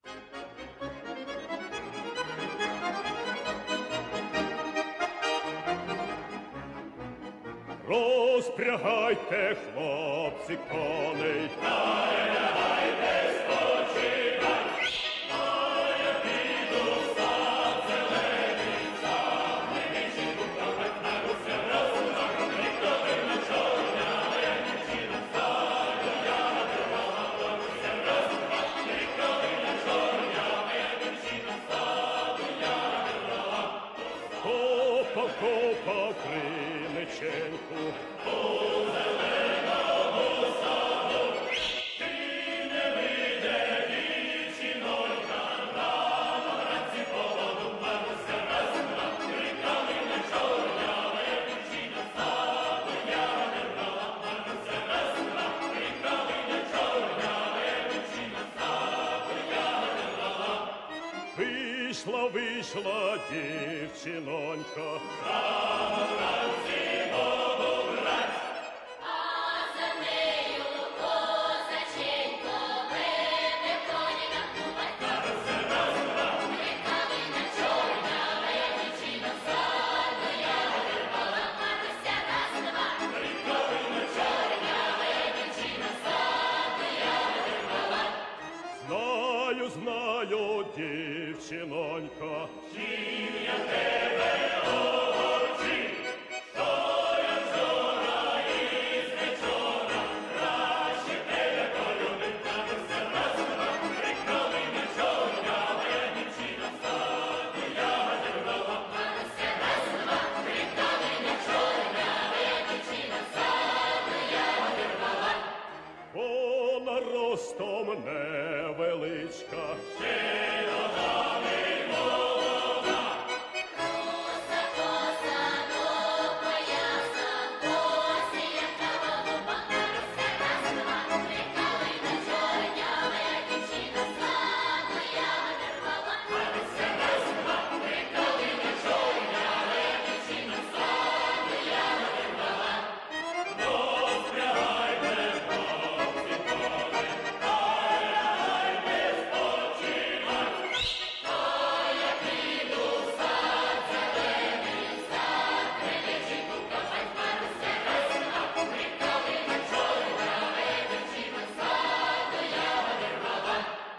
Розпрягайте, хлопці, коней, та й лягайте спочивать, а я піду в сад зелений, сам не дівчинку копать, на гуся розумах, Вікторина чорняя дівчина, саду я вирвала, на гуся розумах, Вікторина чорняя дівчина, саду я вирвала. Копав криниченьку у зеленому саду, ти не вийде, дівчинонька, рано вранці поводу, Маруся разума, Калина чорнява дівчина, саду я вирвала, Маруся разума, Калина чорнява дівчина, саду я вирвала. Вийшла дівчинонька, рано вранці воду брать, а за нею козаченько веде коні напувать. Маруся разума, Калина чорнява дівчина, саду я вирвала, Маруся раз-два. Калина чорнява Дівчина, саду я вирвала. Знаю, дівчинонька, чим я тебе огорчив, що я вчора із вечора краще тебе полюбив. Маруся разума, Калина чорнява дівчина, саду я вирвала. Маруся раз-два. Калина чорнява дівчина, саду я вирвала. Вона ростом невеличка, ще й ногами молода. Коса, коса до пояса, косі, яка голуба. Маруся раз-два. Калина чорнява дівчина, саду я вирвала. Маруся разума, Калина чорнява дівчина, саду я вирвала. розпрягайте, хлопці, коней, та й лягайте спочивать. А я піду в сад зелений, сад кривичку копать. Маруся раз-два. Калина чорнява дівчина, саду я вирвала.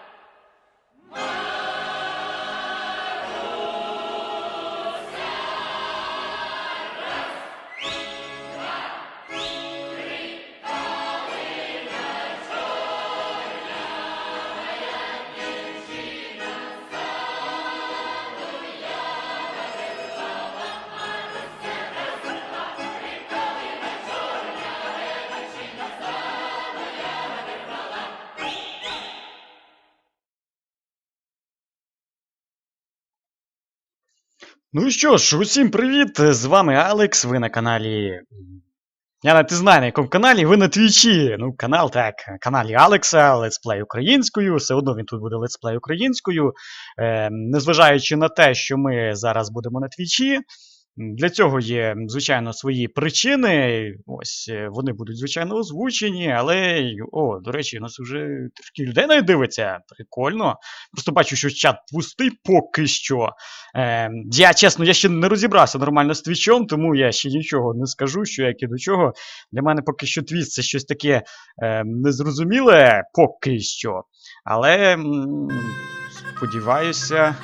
Ну що ж, усім привіт! З вами Алекс, ви на каналі. Я навіть не знаю, на якому каналі, ви на Твічі. Ну, канал, так, каналі Алекса, летсплей українською, все одно він тут буде летсплей українською. Незважаючи на те, що ми зараз будемо на Твічі, для цього є, звичайно, свої причини. Ось, вони будуть, звичайно, озвучені, але, о, до речі, у нас вже трішки людей навіть дивиться. Прикольно. Просто бачу, що чат пустий поки що. Я, чесно, я ще не розібрався нормально з Твічом, тому я ще нічого не скажу, що як і до чого. Для мене поки що Твіч це щось таке незрозуміле, поки що. Але, сподіваюся...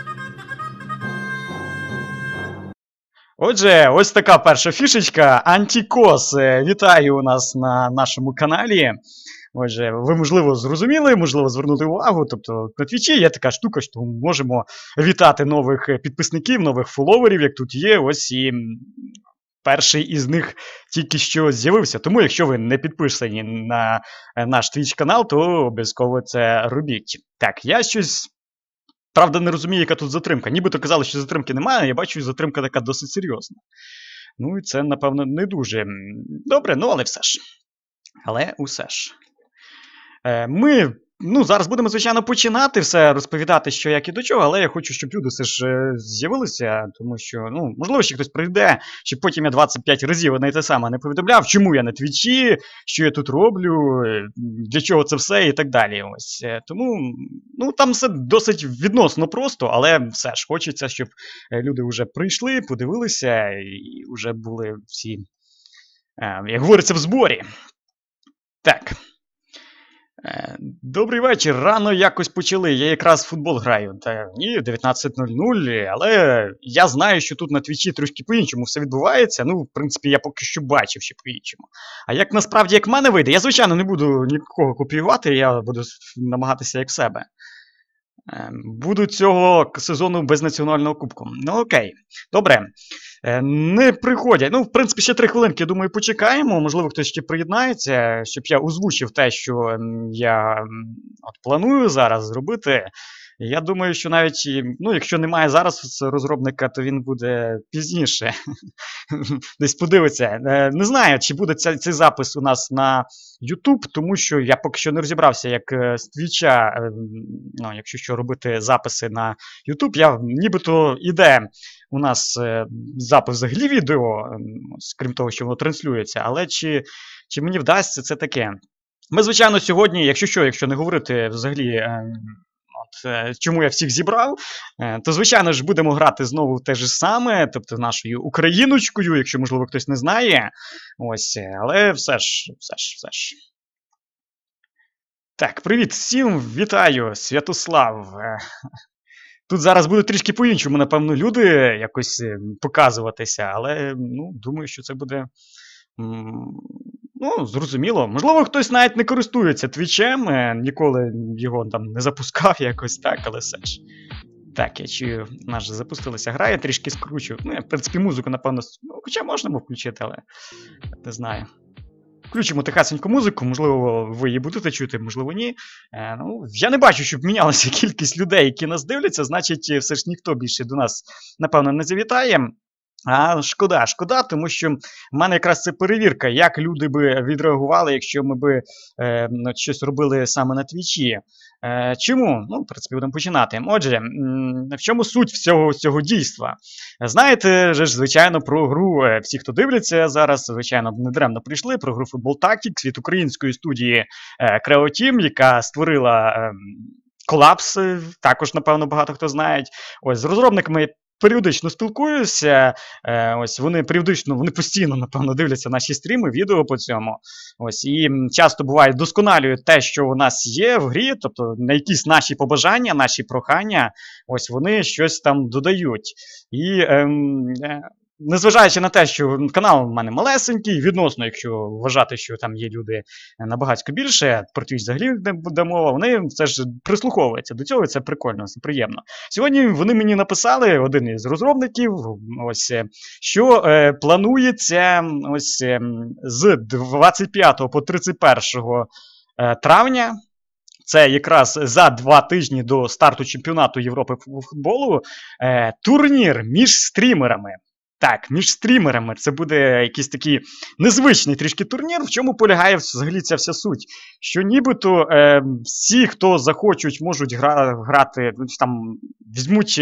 Отже, ось така перша фішечка. Антікос вітаю у нас на нашому каналі. Отже, ви, можливо, зрозуміли, можливо, звернули увагу. Тобто на Твічі є така штука, що ми можемо вітати нових підписників, нових фоловерів, як тут є. Ось і перший із них тільки що з'явився. Тому, якщо ви не підписані на наш Твіч канал, то обов'язково це робіть. Так, я щось... Правда, не розумію, яка тут затримка. Нібито казали, що затримки немає, а я бачу, затримка така досить серйозна. Ну, і це, напевно, не дуже добре, ну, але все ж. Але усе ж. Ми Ну, зараз будемо, звичайно, починати все розповідати, що як і до чого, але я хочу, щоб люди все ж з'явилися, тому що, ну, можливо, ще хтось прийде, щоб потім я 25 разів одне й те саме не повідомляв, чому я на твічі, що я тут роблю, для чого це все і так далі. Ось. Тому, ну, там все досить відносно просто, але все ж хочеться, щоб люди вже прийшли, подивилися і вже були всі, як говориться, в зборі. Так. Добрий вечір. Рано якось почали. Я якраз в футбол граю. Та ні, 19:00, але я знаю, що тут на твічі трошки по-іншому все відбувається. Ну, в принципі, я поки що бачив, що по-іншому. А як насправді, як в мене вийде, я, звичайно, не буду нікого копіювати, я буду намагатися як себе. Буду цього сезону без національного кубку. Ну, окей. Добре. Не приходять. Ну, в принципі, ще 3 хвилинки, я думаю, почекаємо. Можливо, хтось ще приєднається, щоб я озвучив те, що я планую зараз зробити. Я думаю, що навіть, ну, якщо немає зараз розробника, то він буде пізніше. Десь подивиться. Не знаю, чи буде цей запис у нас на YouTube, тому що я поки що не розібрався, як з Твіча, ну, якщо що, робити записи на YouTube. Нібито іде у нас запис взагалі відео, крім того, що воно транслюється, але чи мені вдасться, це таке. Ми, звичайно, сьогодні, якщо не говорити взагалі, чому я всіх зібрав, то, звичайно ж, будемо грати знову те ж саме, тобто нашою україночкою, якщо, можливо, хтось не знає. Ось, але все ж. Так, привіт всім, вітаю, Святослав. Тут зараз будуть трішки по-іншому, напевно, люди якось показуватися, але, ну, думаю, що це буде, ну, зрозуміло. Можливо, хтось навіть не користується твічем, ніколи його там не запускав якось так, але все ж. Так, я чую, наша запустилася гра, я трішки скручу. Ну, я, в принципі, музику, напевно, ну, хоча можна було включити, але не знаю. Включимо тихасеньку музику, можливо, ви її будете чути, можливо, ні. Ну, я не бачу, щоб мінялася кількість людей, які нас дивляться, значить, все ж ніхто більше до нас, напевно, не завітає. А шкода, тому що в мене якраз це перевірка, як люди би відреагували, якщо ми би щось робили саме на твічі. Чому? Ну, в принципі, будемо починати. Отже, в чому суть всього цього дійства? Знаєте, ж, звичайно, про гру, всі, хто дивляться зараз, звичайно, недаремно прийшли, про гру Football Tactics від української студії Creoteam, яка створила колапс, також, напевно, багато хто знає. Ось, з розробниками періодично спілкуюся, ось вони постійно, напевно, дивляться наші стріми, відео по цьому. Ось, і часто буває досконалюють те, що у нас є в грі, тобто на якісь наші побажання, наші прохання, ось вони щось там додають. І незважаючи на те, що канал в мене малесенький, відносно, якщо вважати, що там є люди набагато більше, про Twitch взагалі не буде мова, вони все ж прислуховуються до цього, і це прикольно, це приємно. Сьогодні вони мені написали, один із розробників, ось, що планується ось з 25 по 31 травня, це якраз за 2 тижні до старту чемпіонату Європи по футболу, турнір між стрімерами. Так, між стрімерами. Це буде якийсь такий незвичний трішки турнір. В чому полягає взагалі ця вся суть? Що нібито всі, хто захочуть, можуть грати, там, візьмуть,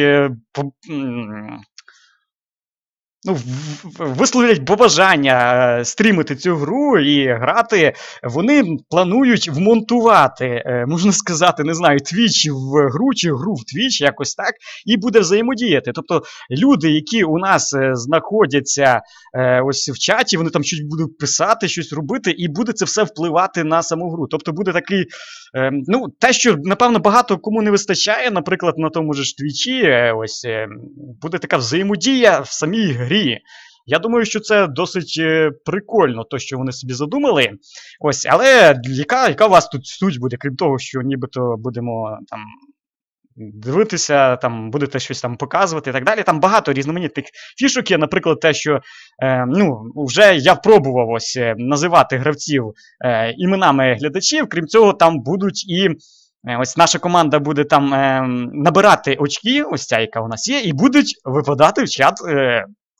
ну, висловлять побажання стрімити цю гру і грати, вони планують вмонтувати, можна сказати, не знаю, Twitch в гру чи гру в Twitch, якось так, і буде взаємодіяти. Тобто люди, які у нас знаходяться ось в чаті, вони там щось будуть писати, щось робити, і буде це все впливати на саму гру. Тобто буде такий, ну, те, що, напевно, багато кому не вистачає, наприклад, на тому ж Твічі, ось, буде така взаємодія в самій грі. Я думаю, що це досить прикольно, то, що вони собі задумали. Ось, але яка у вас тут суть буде, крім того, що нібито будемо там дивитися, там будете щось там показувати і так далі. Там багато різноманітних фішок є, наприклад, те, що ну, вже я пробував ось називати гравців іменами глядачів, крім цього, там будуть і ось наша команда буде там набирати очки, ось ця, яка у нас є, і будуть випадати в чат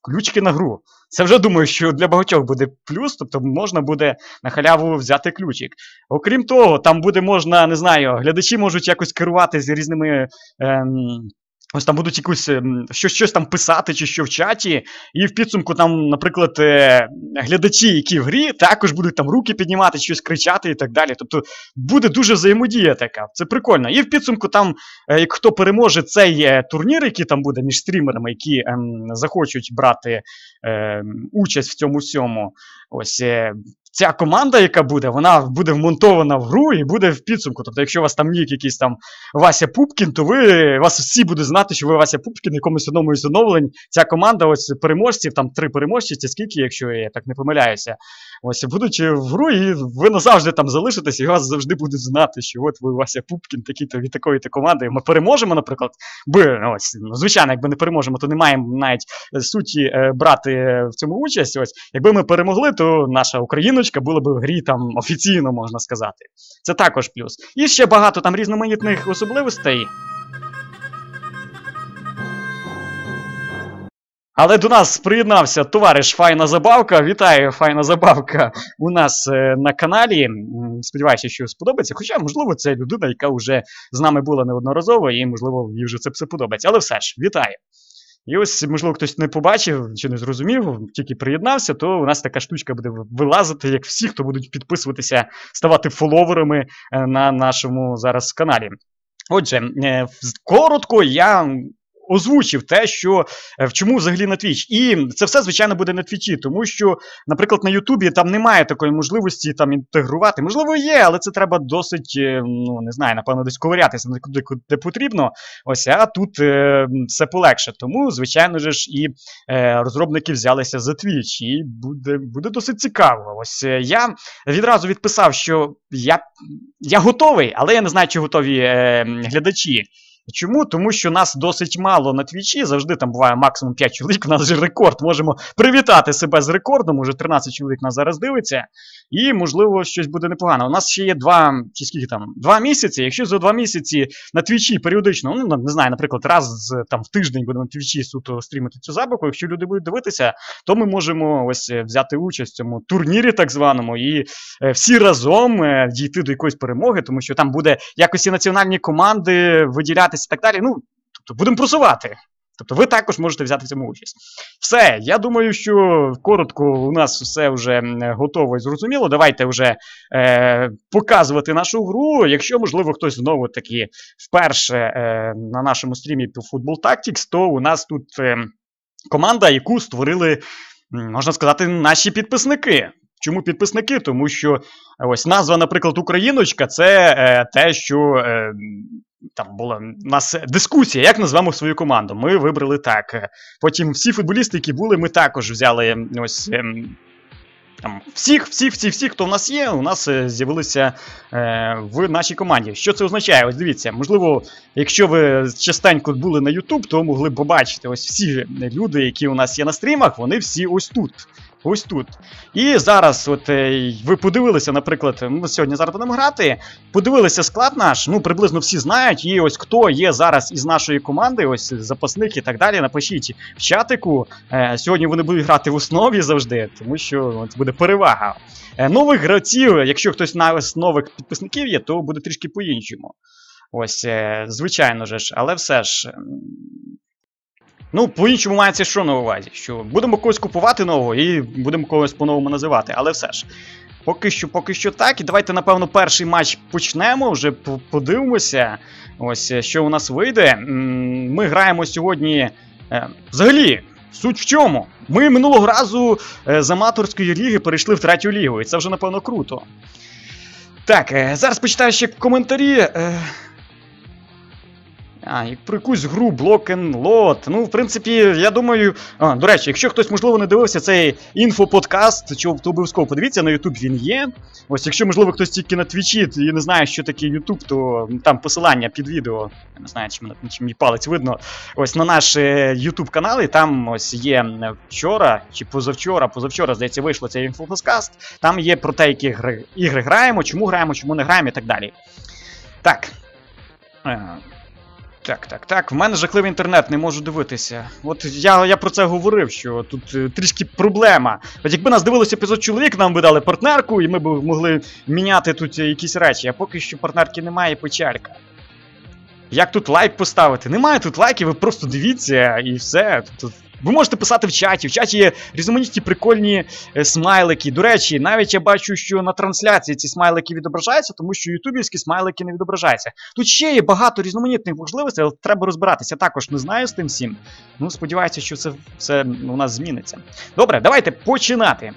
ключики на гру. Це вже, думаю, що для багатьох буде плюс, тобто можна буде на халяву взяти ключик. Окрім того, там буде можна, не знаю, глядачі можуть якось керувати з різними... Ось там будуть якусь щось там писати чи що в чаті, і в підсумку там, наприклад, глядачі, які в грі, також будуть там руки піднімати, щось кричати і так далі. Тобто буде дуже взаємодія така. Це прикольно. І в підсумку там, як хто переможе цей турнір, який там буде між стрімерами, які захочуть брати участь в цьому всьому, ось ця команда, яка буде, вона буде вмонтована в гру і буде в підсумку. Тобто, якщо у вас там нік якийсь там Вася Пупкін, то вас всі будуть знати, що ви Вася Пупкін, якомусь одному із оновлень. Ця команда, ось переможців, там 3 переможці, це скільки, якщо я так не помиляюся, ось будуть в гру, і ви назавжди там залишитесь, і вас завжди будуть знати, що от ви Вася Пупкін, такий-то від такої-то команди. Ми переможемо, наприклад, ось, звичайно, якби не переможемо, то не маємо навіть суті брати в цьому участь. Ось, якби ми перемогли, то наша україночка була б в грі там офіційно, можна сказати. Це також плюс. І ще багато там різноманітних особливостей. Але до нас приєднався товариш Файна Забавка. Вітаю, Файна Забавка, у нас на каналі. Сподіваюся, що сподобається. Хоча, можливо, це людина, яка вже з нами була неодноразово, і, можливо, їй вже це все подобається. Але все ж, вітаю. І ось, можливо, хтось не побачив чи не зрозумів, тільки приєднався, то у нас така штучка буде вилазити, як всі, хто будуть підписуватися, ставати фоловерами на нашому зараз каналі. Отже, коротко я озвучив те, що в чому взагалі на Twitch. І це все, звичайно, буде на Твічі, тому що, наприклад, на Ютубі там немає такої можливості там інтегрувати. Можливо, є, але це треба досить, ну, не знаю, напевно, десь ковирятися, де потрібно. Ось, а тут все полегше. Тому, звичайно ж, і розробники взялися за Twitch. І буде досить цікаво. Ось, я відразу відписав, що я готовий, але я не знаю, чи готові глядачі. Чому? Тому що нас досить мало на Твічі, завжди там буває максимум 5 чоловік, у нас же рекорд, можемо привітати себе з рекордом, уже 13 чоловік нас зараз дивиться, і, можливо, щось буде непогано. У нас ще є 2 місяці, якщо за 2 місяці на Твічі періодично, ну, не знаю, наприклад, раз там в тиждень будемо на Твічі суто стрімити цю забавку, якщо люди будуть дивитися, то ми можемо ось взяти участь в цьому турнірі так званому, і всі разом дійти до якоїсь перемоги, тому що там буде якось і національні команди виділятися і так далі. Ну, тобто будемо просувати. Тобто ви також можете взяти в цьому участь. Все, я думаю, що коротко у нас все вже готово і зрозуміло. Давайте вже показувати нашу гру. Якщо, можливо, хтось знову-таки вперше на нашому стрімі по Football Tactics, то у нас тут команда, яку створили, можна сказати, наші підписники. Чому підписники? Тому що ось назва, наприклад, Україночка, це те, що там була у нас дискусія, як назвемо свою команду. Ми вибрали так. Потім всі футболісти, які були, ми також взяли ось там всіх, хто в нас є, у нас з'явилися в нашій команді. Що це означає? Ось дивіться, можливо, якщо ви частенько були на YouTube, то могли б побачити ось всі люди, які у нас є на стрімах, вони всі ось тут. Ось тут. І зараз, от ви подивилися, наприклад, ми сьогодні зараз будемо грати, подивилися склад наш, ну, приблизно всі знають, і ось хто є зараз із нашої команди, ось запасник і так далі, напишіть в чатику. Сьогодні вони будуть грати в основі завжди, тому що от, буде перевага. Нових гравців, якщо хтось з нових підписників є, то буде трішки по-іншому. Ось, звичайно ж, але все ж... Ну, по-іншому мається що на увазі, що будемо когось купувати нового і будемо когось по-новому називати, але все ж. Поки що так, і давайте, напевно, перший матч почнемо, вже подивимося, ось, що у нас вийде. Ми граємо сьогодні, взагалі, суть в чому? Ми минулого разу з аматорської ліги перейшли в 3-ю лігу, і це вже, напевно, круто. Так, зараз почитаю ще коментарі. Як про якусь гру Block and Load. Ну, в принципі, я думаю... до речі, якщо хтось, можливо, не дивився цей інфоподкаст, то обов'язково подивіться, на YouTube він є. Ось, якщо, можливо, хтось тільки на Твічі і не знає, що таке YouTube, то там посилання під відео, я не знаю, чи мій палець видно, ось на наш YouTube канал, і там ось є вчора, чи позавчора, здається, вийшло цей інфоподкаст, там є про те, які ігри граємо, чому не граємо і так далі. Так. Так, в мене жахливий інтернет, не можу дивитися. От я про це говорив, що тут трішки проблема. От якби нас дивилося 500 чоловік, нам би дали партнерку, і ми б могли міняти тут якісь речі, а поки що партнерки немає, печалька. Як тут лайк поставити? Немає тут лайків, ви просто дивіться і все. Ви можете писати в чаті є різноманітні прикольні смайлики. До речі, навіть я бачу, що на трансляції ці смайлики відображаються, тому що ютубівські смайлики не відображаються. Тут ще є багато різноманітних можливостей, але треба розбиратися. Я також не знаю з тим всім. Ну, сподіваюся, що це все у нас зміниться. Добре, давайте починати.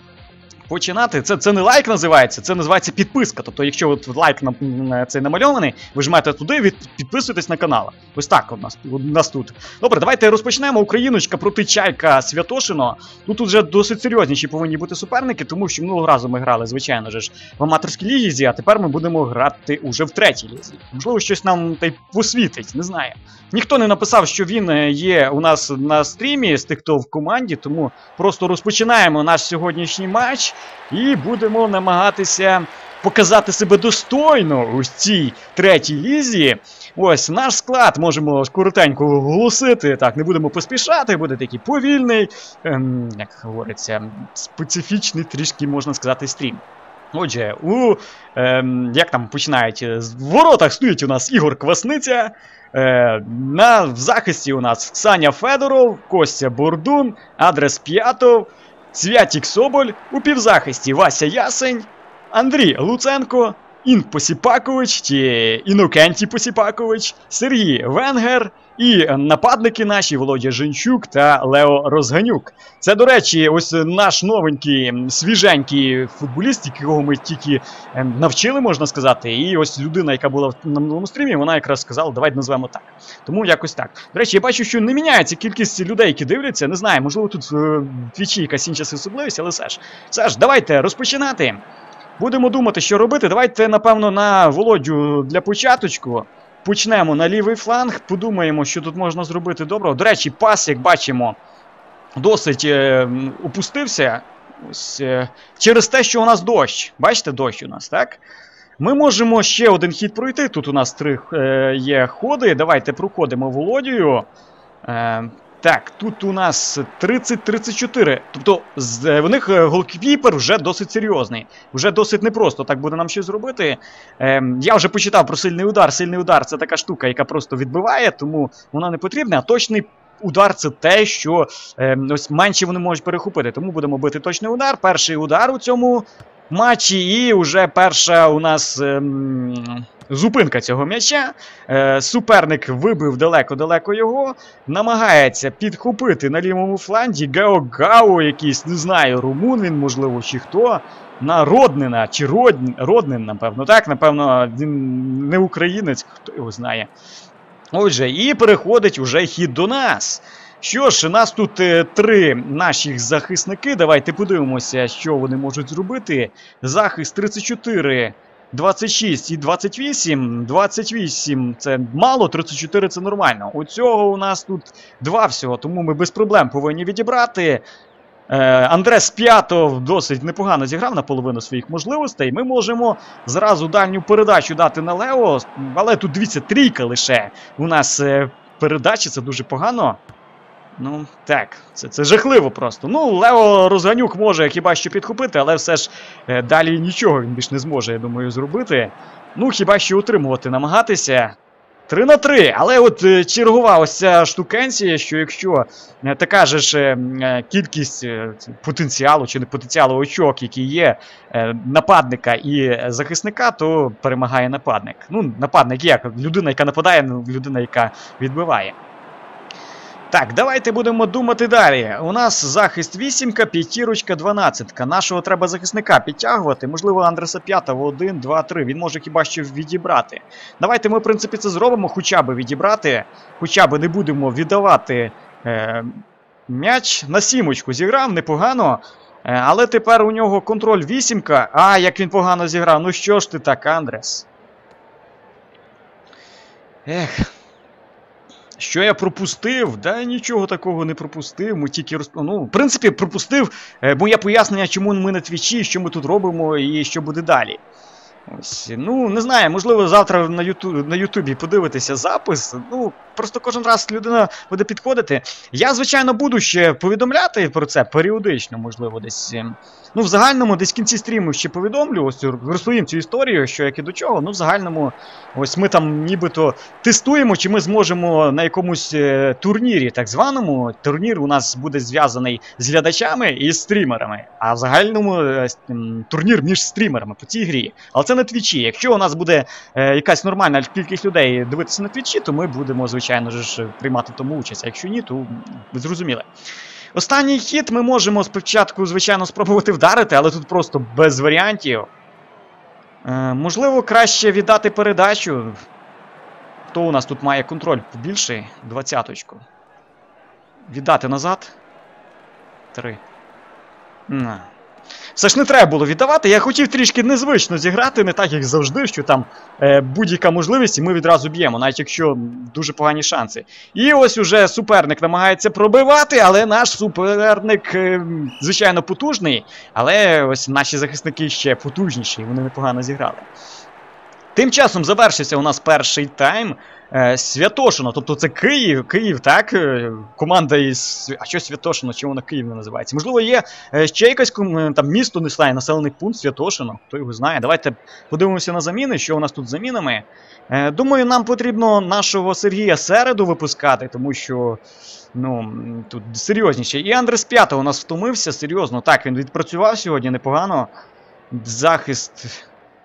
Це не лайк називається, це називається підписка. Тобто, якщо от лайк цей намальований, ви жмете туди і підписуєтесь на канал. Ось так у нас тут. Добре, давайте розпочнемо. Україночка проти Чайка Святошино. Тут вже досить серйозніші повинні бути суперники, тому що минулого разу ми грали, звичайно ж, в аматорській лізі, а тепер ми будемо грати уже в третій лізі. Можливо, щось нам та й посвітить, не знаю. Ніхто не написав, що він є у нас на стрімі з тих, хто в команді, тому просто розпочинаємо наш сьогоднішній матч. І будемо намагатися показати себе достойно у цій третій лізі. Ось наш склад можемо коротенько оголосити. Так, не будемо поспішати, буде такий повільний, як говориться, специфічний трішки, можна сказати, стрім. Отже, як там починають? В воротах стоїть у нас Ігор Квасниця. В захисті у нас Саня Федоров, Костя Бордун, Адрес П'ятов, Святік Соболь, у півзахисті Вася Ясень, Андрій Луценко, Ін Посіпакович, чи Інокентій Посіпакович, Сергій Венгер і нападники наші Володя Женчук та Лео Розганюк. Це, до речі, ось наш новенький, свіженький футболіст, якого ми тільки навчили, можна сказати. І ось людина, яка була на минулому стрімі, вона якраз сказала, давайте назвемо так. Тому якось так. До речі, я бачу, що не міняється кількість людей, які дивляться. Не знаю, можливо, тут в Твічі якась інша особливість, але все ж, давайте розпочинати. Будемо думати, що робити. Давайте, напевно, на Володю для початочку. Почнемо на лівий фланг, подумаємо, що тут можна зробити доброго. До речі, пас, як бачимо, досить опустився. Ось, через те, що у нас дощ. Бачите, дощ у нас, так? Ми можемо ще один хід пройти. Тут у нас 3 є ходи. Давайте проходимо Володію. Так, тут у нас 30-34. Тобто, в них голкіпер вже досить серйозний. Вже досить непросто так буде нам щось зробити. Я вже почитав про сильний удар. Сильний удар – це така штука, яка просто відбиває, тому вона не потрібна. А точний удар – це те, що ось менше вони можуть перехопити. Тому будемо бити точний удар. Перший удар у цьому матчі і вже перша у нас зупинка цього м'яча. Суперник вибив далеко-далеко його. Намагається підхопити на лівому фланзі Гао, якийсь, не знаю, румун він, можливо, чи хто. На Роднина, чи Роднин, напевно. Так, напевно, він не українець, хто його знає. Отже, і переходить уже хід до нас. Що ж, у нас тут 3 наших захисники. Давайте подивимося, що вони можуть зробити. Захист 34, 26 і 28. 28 це мало, 34 це нормально. У цього у нас тут 2 всього, тому ми без проблем повинні відібрати. Андрес П'ятов досить непогано зіграв наполовину своїх можливостей. Ми можемо зразу дальню передачу дати на Лео, але тут, дивіться, 3 лише. У нас передачі, це дуже погано. Ну, так, це жахливо просто. Ну, Лео Розганюк може хіба що підхопити, але все ж далі нічого він більш не зможе, я думаю, зробити. Ну, хіба що утримувати, намагатися. 3-3, але от чергова ось ця штукенція, що якщо така ж кількість потенціалу, чи не потенціалу очок, які є нападника і захисника, то перемагає нападник. Ну, нападник як? Людина, яка нападає, людина, яка відбиває. Так, давайте будемо думати далі. У нас захист 8, п'ятірочка 12. Нашого треба захисника підтягувати. Можливо, Андреса П'ятого 1, 2, 3. Він може хіба що відібрати. Давайте ми, в принципі, це зробимо. Хоча б відібрати. Хоча б не будемо віддавати м'яч. На 7 зіграв, непогано. Але тепер у нього контроль 8. А, як він погано зіграв. Ну що ж ти так, Андрес? Ех... Що я пропустив? Да нічого такого не пропустив. Ми тільки ну, в принципі, пропустив моє пояснення, чому ми на Твічі, що ми тут робимо і що буде далі. Ось, ну, не знаю, можливо, завтра на Ютубі подивитися запис. Ну, в просто кожен раз людина буде підходити. Я, звичайно, буду ще повідомляти про це періодично, можливо, десь. Ну, в загальному, десь в кінці стріму ще повідомлю, ось розповім цю історію, що як і до чого. Ну, в загальному, ось ми там нібито тестуємо, чи ми зможемо на якомусь турнірі, так званому. Турнір у нас буде зв'язаний з глядачами і з стрімерами. А в загальному турнір між стрімерами по цій грі. Але це на твічі. Якщо у нас буде якась нормальна кількість людей дивитися на твічі, то ми будемо, звичайно ж, приймати в тому участь. А якщо ні, то ви зрозуміли. Останній хід ми можемо спочатку, звичайно, спробувати вдарити, але тут просто без варіантів. Можливо, краще віддати передачу. Хто у нас тут має контроль побільший? 20-очку. Віддати назад. 3. На. Все ж не треба було віддавати. Я хотів трішки незвично зіграти, не так, як завжди, що там будь-яка можливість, і ми відразу б'ємо, навіть якщо дуже погані шанси. І ось уже суперник намагається пробивати, але наш суперник, звичайно, потужний, але ось наші захисники ще потужніші, вони непогано зіграли. Тим часом завершився у нас перший тайм. Святошино, тобто це Київ, так? Команда із... А що Святошино? Чому вона Київ не називається? Можливо, є ще якесь там місто, не знаю, населений пункт Святошино, хто його знає. Давайте подивимося на заміни, що у нас тут з замінами. Думаю, нам потрібно нашого Сергія Середу випускати, тому що, ну, тут серйозніше. І Андрес П'ята у нас втомився, серйозно. Так, він відпрацював сьогодні непогано. Захист...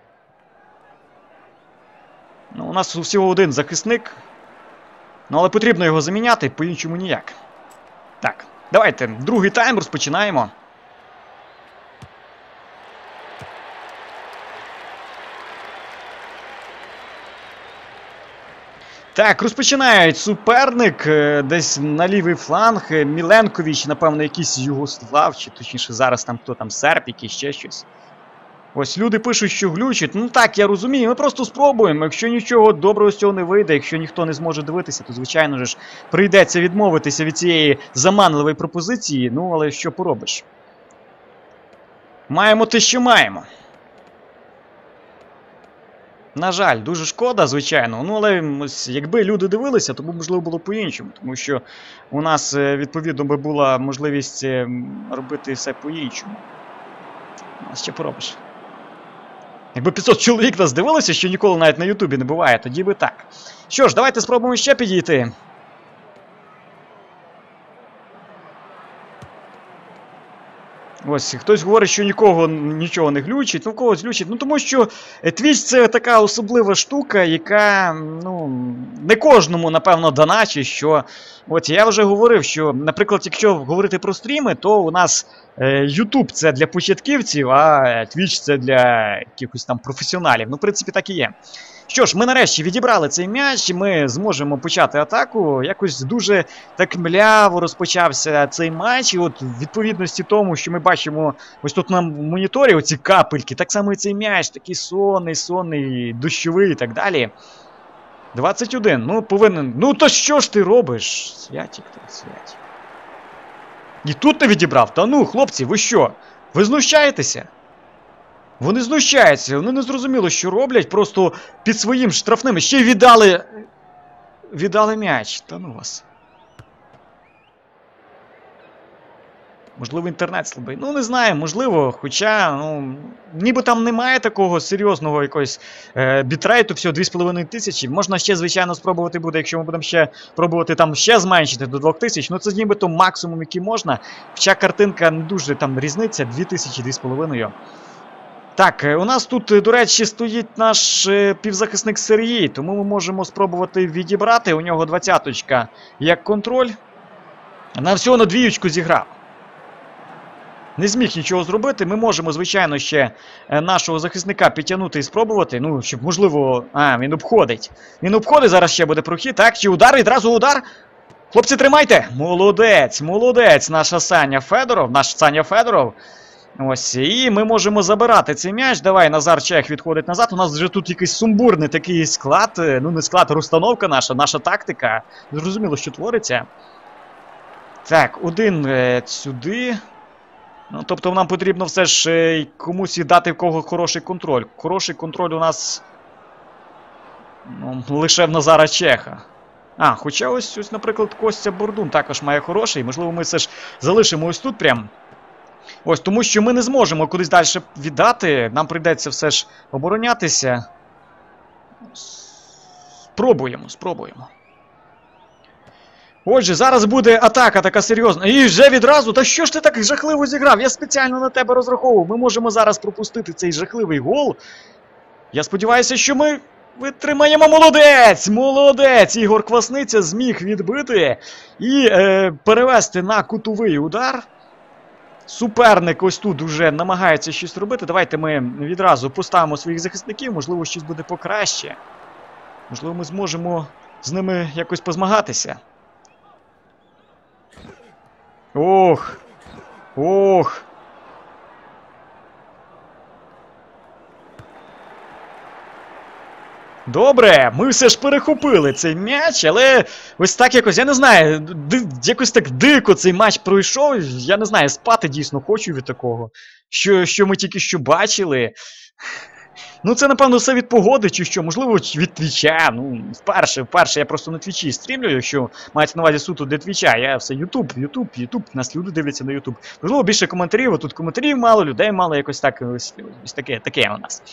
Ну, у нас всього один захисник. Ну, але потрібно його заміняти, по-іншому ніяк. Так, давайте, другий тайм розпочинаємо. Так, розпочинають суперник, десь на лівий фланг. Міленкович, напевно, якийсь Югослав, чи точніше зараз там хто там, Серб, якийсь ще щось. Ось люди пишуть, що глючить. Ну так, я розумію, ми просто спробуємо. Якщо нічого доброго з цього не вийде, якщо ніхто не зможе дивитися, то, звичайно ж, прийдеться відмовитися від цієї заманливої пропозиції. Ну, але що поробиш? Маємо те, що маємо. На жаль, дуже шкода, звичайно. Ну, але ось, якби люди дивилися, то б, можливо, було по-іншому. Тому що у нас, відповідно, би була можливість робити все по-іншому. А що поробиш? Якби 500 чоловік нас дивилося, що ніколи навіть на Ютубі не буває, тоді би так. Що ж, давайте спробуємо ще підійти. Ось, хтось говорить, що нічого не глючить, ну когось глючить. Ну тому що Twitch це така особлива штука, яка, ну, не кожному, напевно, дана, чи що. От я вже говорив, що, наприклад, якщо говорити про стріми, то у нас YouTube це для початківців, а Twitch це для якихось там професіоналів. Ну, в принципі, так і є. Що ж, ми нарешті відібрали цей м'яч, і ми зможемо почати атаку. Якось дуже так мляво розпочався цей матч. І от в відповідності тому, що ми бачимо ось тут на моніторі, оці капельки, так само і цей м'яч, такий сонний, дощовий і так далі. 21, ну повинен... Ну то що ж ти робиш? Святік ти, Святік. І тут не відібрав? Та ну, хлопці, ви що? Ви знущаєтеся? Вони знущаються, вони не зрозуміло, що роблять, просто під своїм штрафним ще й віддали м'яч. Та ну вас. Можливо, інтернет слабий. Ну, не знаю, можливо, хоча, ну, ніби там немає такого серйозного якогось бітрейту, всього 2500. Можна ще, звичайно, спробувати буде, якщо ми будемо ще пробувати там ще зменшити до 2000. Ну, це нібито максимум, який можна. Хоча картинка не дуже там різниця, 2000, 2,5. Так, у нас тут, до речі, стоїть наш півзахисник Сергій, тому ми можемо спробувати відібрати. У нього 20-очка як контроль. На всього на двіючку зіграв. Не зміг нічого зробити. Ми можемо, звичайно, ще нашого захисника підтягнути і спробувати. Ну, щоб, можливо... А, він обходить. Він обходить, зараз ще буде прохід. Так, чи удар, відразу удар. Хлопці, тримайте! Молодець, молодець, наш Саня Федоров. Ось, і ми можемо забирати цей м'яч. Давай, Назар Чех відходить назад. У нас вже тут якийсь сумбурний такий склад. Ну, не склад, а розстановка наша тактика. Зрозуміло, що твориться. Так, один сюди. Ну, тобто нам потрібно все ж комусь віддати, в кого хороший контроль. Хороший контроль у нас лише в Назара Чеха. Хоча ось, наприклад, Костя Бордун також має хороший. Можливо, ми все ж залишимо ось тут прям. Ось, тому що ми не зможемо кудись далі віддати. Нам прийдеться все ж оборонятися. Спробуємо. Отже, зараз буде атака така серйозна. І вже відразу, та що ж ти так жахливо зіграв? Я спеціально на тебе розраховував. Ми можемо зараз пропустити цей жахливий гол. Я сподіваюся, що ми витримаємо. Молодець! Ігор Квасниця зміг відбити і перевести на кутовий удар. Суперник ось тут уже намагається щось робити. Давайте ми відразу поставимо своїх захисників. Можливо, щось буде покраще. Можливо, ми зможемо з ними якось позмагатися. Ох. Добре, ми все ж перехопили цей м'яч, але ось так якось, я не знаю, якось так дико цей матч пройшов, я не знаю, спати дійсно хочу від такого, що ми тільки що бачили. Ну це, напевно, все від погоди чи що, можливо, від твіча, ну, вперше я просто на твічі стрімлю, якщо маєте на увазі суто для твіча, я все Ютуб, нас люди дивляться на Ютуб. Можливо, більше коментарів, а тут коментарів мало, людей мало, якось так, ось таке у нас.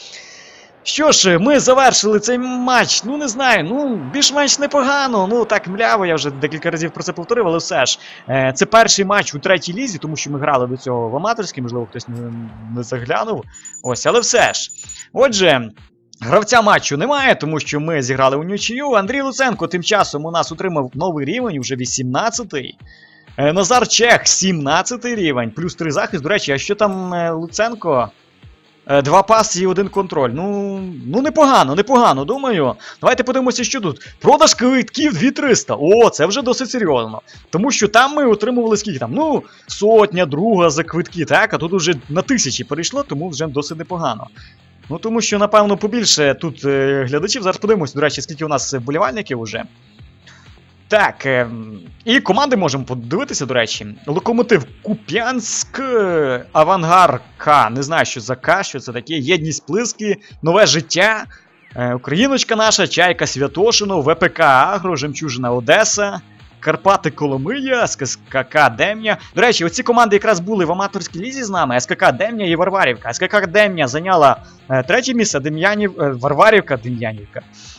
Що ж, ми завершили цей матч, ну не знаю, більш-менш непогано, так мляво, я вже декілька разів про це повторив, але все ж, це перший матч у третій лізі, тому що ми грали до цього в аматорській, можливо, хтось не заглянув, ось, але все ж. Отже, гравця матчу немає, тому що ми зіграли у нічию, Андрій Луценко тим часом у нас отримав новий рівень, вже 18-й. Назар Чех, 17-й рівень, плюс 3 захист, до речі, а що там Луценко? 2 паси і 1 контроль. Ну непогано, думаю. Давайте подивимося, що тут. Продаж квитків 2300. О, це вже досить серйозно. Тому що там ми отримували скільки там? Сотня, друга за квитки, так? А тут вже на 1000 перейшло, тому вже досить непогано. Тому що, напевно, побільше тут глядачів. Зараз подивимося, до речі, скільки у нас вболівальників уже. Так, і команди можемо подивитися, до речі. Локомотив Куп'янськ, Авангар К, не знаю, що за К, що це таке, Єдність Плиски, Нове життя, Україночка наша, Чайка Святошино, ВПК Агро, Жемчужина Одеса, Карпати Коломия, СКК Демня. До речі, оці команди якраз були в аматорській лізі з нами, СКК Демня і Варварівка. СКК Демня зайняла 3-е місце, Варварівка, Дем'янівка,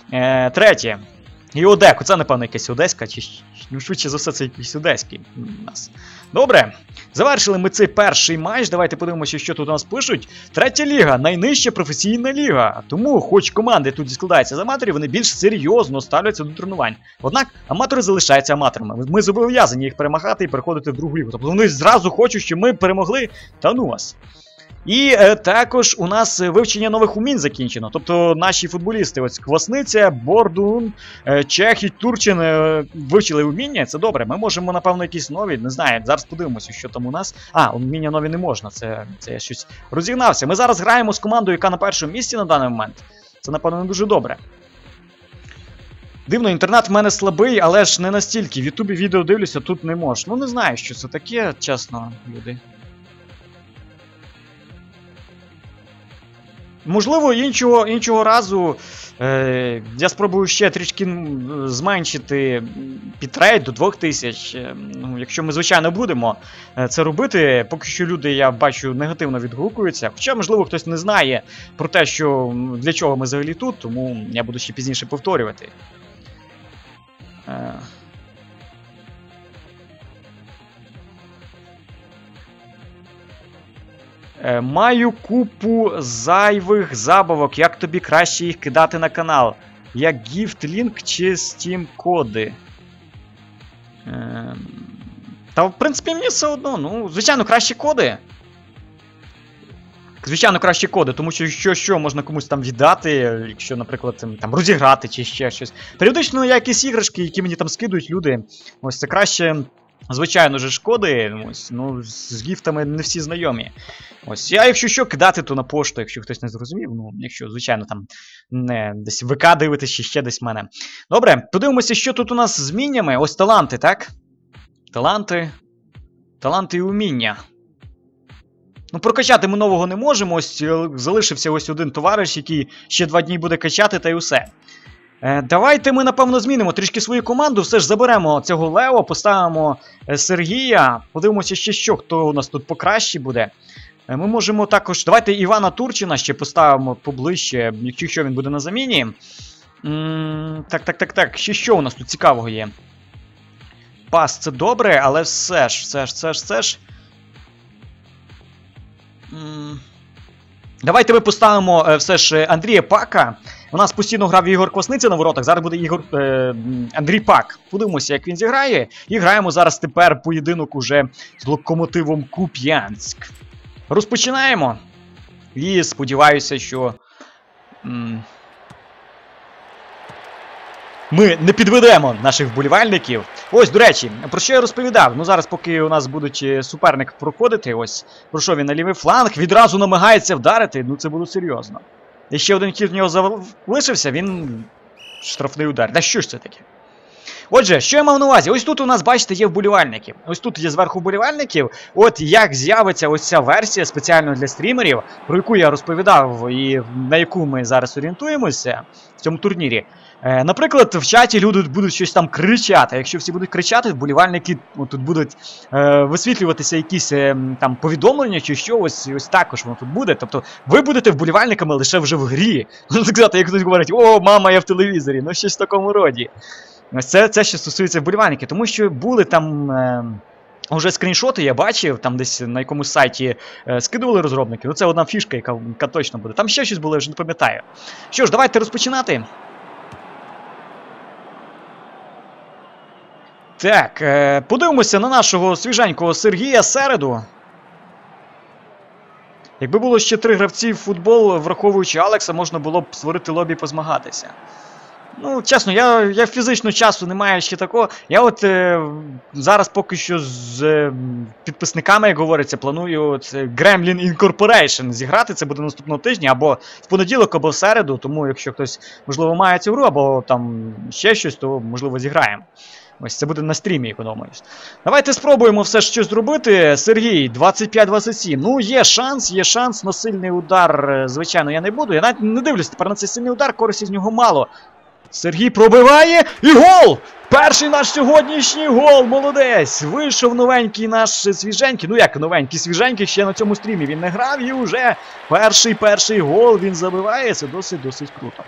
3-е. І Одеку, це, напевно, якась Одеська, чи швидше за все, це якийсь Одеський у нас. Добре, завершили ми цей перший матч, давайте подивимося, що тут у нас пишуть. 3-я ліга, найнижча професійна ліга, тому, хоч команди тут складаються з аматорів, вони більш серйозно ставляться до тренувань. Однак, аматори залишаються аматорами, ми зобов'язані їх перемагати і переходити в другу лігу. Тобто вони зразу хочуть, щоб ми перемогли, та ну вас. І також у нас вивчення нових умінь закінчено. Тобто наші футболісти, ось Квасниця, Бордун, Чех і Турчин вивчили уміння, це добре. Ми можемо, напевно, якісь нові, не знаю, зараз подивимося, що там у нас. Уміння нові не можна, це я щось розігнався. Ми зараз граємо з командою, яка на першому місці на даний момент. Це, напевно, не дуже добре. Дивно, інтернет в мене слабий, але ж не настільки. В Ютубі відео дивлюся, тут не можу. Не знаю, що це таке, чесно, люди. Можливо, іншого разу я спробую ще трішки зменшити бітрейт до 2000. Якщо ми, звичайно, будемо це робити. Поки що люди, я бачу, негативно відгукуються. Хоча, можливо, хтось не знає про те, що для чого ми взагалі тут, тому я буду ще пізніше повторювати. Маю купу зайвих забавок, як тобі краще їх кидати на канал? Як гіфт лінк чи Steam коди? Та в принципі мені все одно, звичайно, кращі коди. Звичайно, кращі коди, тому що можна комусь там віддати, якщо, наприклад, там розіграти чи ще щось. Періодично є якісь іграшки, які мені там скидують люди. Ось це краще, звичайно ж, коди, з гіфтами не всі знайомі. Ось, якщо що, кидати, то на пошту, якщо хтось не зрозумів, якщо, звичайно, там не десь ВК дивитись, чи ще десь в мене. Добре, подивимося, що тут у нас з зміннями. Ось таланти, так? Таланти і уміння. Прокачати ми нового не можемо, ось залишився ось один товариш, який ще 2 дні буде качати, та й усе. Давайте ми, напевно, змінимо трішки свою команду. Все ж заберемо цього Лео, поставимо Сергія. Подивимося ще що, хто у нас тут покраще буде. Ми можемо також... Давайте Івана Турчина ще поставимо поближче, якщо він буде на заміні. Так. Ще що у нас тут цікавого є? Пас це добре, але все ж. Давайте ми поставимо все ж Андрія Пака. У нас постійно грав Ігор Квасниця на воротах, зараз буде Андрій Пак. Подивимося, як він зіграє. І граємо зараз тепер поєдинок уже з Локомотивом Куп'янськ. Розпочинаємо. І сподіваюся, що ми не підведемо наших вболівальників. Ось, до речі, про що я розповідав? Ну зараз, поки у нас будуть суперник проходити, ось, пройшов він на лівий фланг, відразу намагається вдарити, ну це буде серйозно. І ще один хід в нього залишився, він штрафний удар. Да що ж це таке? Отже, що я мав на увазі? Ось тут у нас, бачите, є вболівальники. Ось тут є зверху вболівальників. От як з'явиться ось ця версія спеціально для стрімерів, про яку я розповідав і на яку ми зараз орієнтуємося в цьому турнірі. Наприклад, в чаті люди будуть щось там кричати. Якщо всі будуть кричати, вболівальники тут будуть висвітлюватися якісь там повідомлення чи що, ось також воно тут буде. Тобто ви будете вболівальниками лише вже в грі. Ну, так сказати, як хтось говорить, о, мама, я в телевізорі, ну щось в такому роді. Ось це ще стосується вболівальників, тому що були там уже скріншоти, я бачив, там десь на якомусь сайті скидували розробники. Ну це одна фішка, яка точно буде. Там ще щось було, я вже не пам'ятаю. Що ж, давайте розпочинати. Так, подивимося на нашого свіженького Сергія Середу. Якби було ще 3 гравці в футбол, враховуючи Алекса, можна було б створити лобі і позмагатися. Ну, чесно, я фізично часу не маю ще такого. Я от зараз поки що з підписниками, як говориться, планую Gremlin Incorporation зіграти. Це буде наступного тижня, або в понеділок, або в середу. Тому, якщо хтось, можливо, має цю гру, або там ще щось, то, можливо, зіграємо. Ось це буде на стрімі, я подумаюсь. Давайте спробуємо все ж щось зробити. Сергій, 25-27. Ну, є шанс на сильний удар. Звичайно, я не буду. Я навіть не дивлюсь тепер на цей сильний удар, користі з нього мало. Сергій пробиває і гол! Перший наш сьогоднішній гол, молодець! Вийшов новенький наш свіженький. Ну як новенький, свіженький, ще на цьому стрімі він не грав і вже перший гол він забиває. Це досить круто.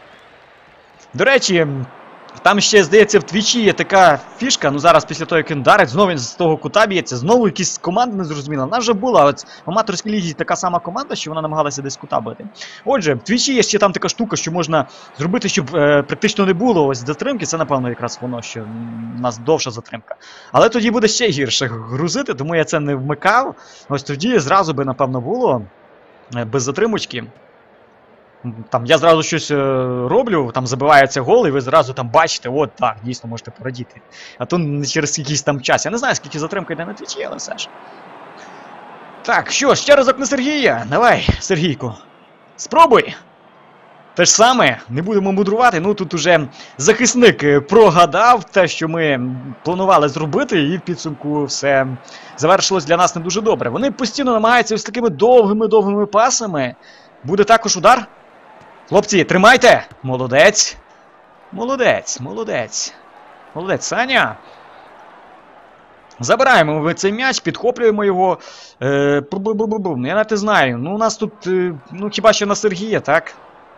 До речі, там ще, здається, в Твічі є така фішка, ну зараз після того, як він дарить, знову він з того кута б'ється, знову якісь команди незрозуміли. Вона вже була, от в аматорській лізі така сама команда, що вона намагалася десь кута бити. Отже, в Твічі є ще там така штука, що можна зробити, щоб практично не було ось затримки, це, напевно, якраз воно, що у нас довша затримка. Але тоді буде ще гірше грузити, тому я це не вмикав. Ось тоді зразу би, напевно, було без затримочки. Там я зразу щось роблю, там забивається гол, і ви зразу там бачите, от так, дійсно можете порадіти. А то не через якийсь там час. Я не знаю, скільки затримка йде на Твічі, але все ж. Так, що, ще разок на Сергія. Давай, Сергійко. Спробуй. Те ж саме, не будемо мудрувати. Ну тут уже захисник прогадав те, що ми планували зробити, і в підсумку все завершилось для нас не дуже добре. Вони постійно намагаються ось такими довгими пасами. Буде також удар. Хлопці, тримайте! Молодець! Молодець, Саня! Забираємо ми цей м'яч, підхоплюємо його. Я навіть не знаю. Ну, у нас тут, ну, хіба що на Сергія, так?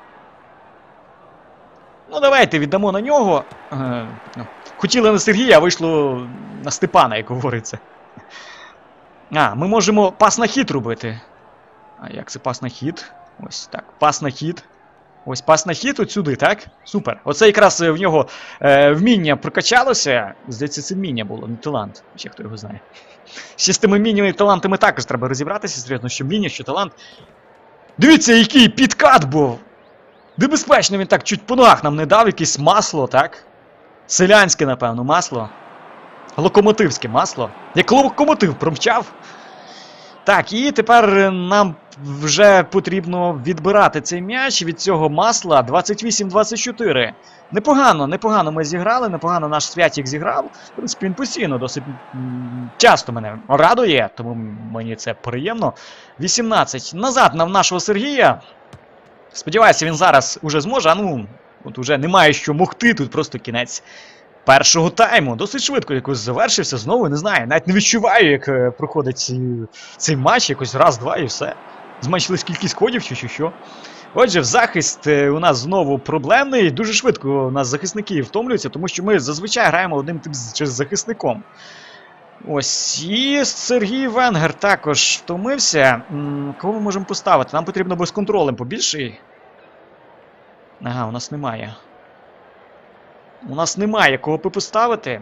Ну, давайте віддамо на нього. Хотіли на Сергія, а вийшло на Степана, як говориться. Ми можемо пас на хід робити. А як це пас на хід? Ось так, пас на хід. Ось пас на хід от сюди, так? Супер. Оце якраз в нього вміння прокачалося. Здається, це вміння було, не талант. Ще хто його знає. Ще з тими вміннями і талантами також треба розібратися, серйозно, що вміння, що талант. Дивіться, який підкат був! Небезпечно він так чуть по ногах нам не дав, якесь масло, так? Селянське, напевно, масло. Локомотивське масло. Як локомотив промчав. Так, і тепер нам вже потрібно відбирати цей м'яч від цього масла. 28-24. Непогано ми зіграли, непогано наш Святік зіграв. В принципі, він постійно досить часто мене радує, тому мені це приємно. 18. Назад на нашого Сергія. Сподіваюся, він зараз уже зможе. От уже немає що могти, тут просто кінець першого тайму. Досить швидко якось завершився, знову, не знаю, навіть не відчуваю, як проходить цей матч, якось раз-два і все. Зменшилась кількість ходів чи що. Отже, захист у нас знову проблемний, дуже швидко у нас захисники втомлюються, тому що ми зазвичай граємо одним тим захисником. Ось, і Сергій Венгер також втомився. Кого ми можемо поставити? Нам потрібно без контролем побільший. Ага, у нас немає. У нас немає кого поставити.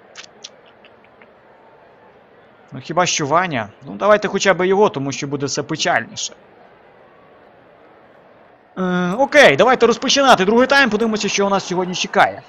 Ну хіба що Ваня? Ну давайте хоча б його, тому що буде все печальніше. Окей, давайте розпочинати другий тайм, подивимося, що у нас сьогодні чекає.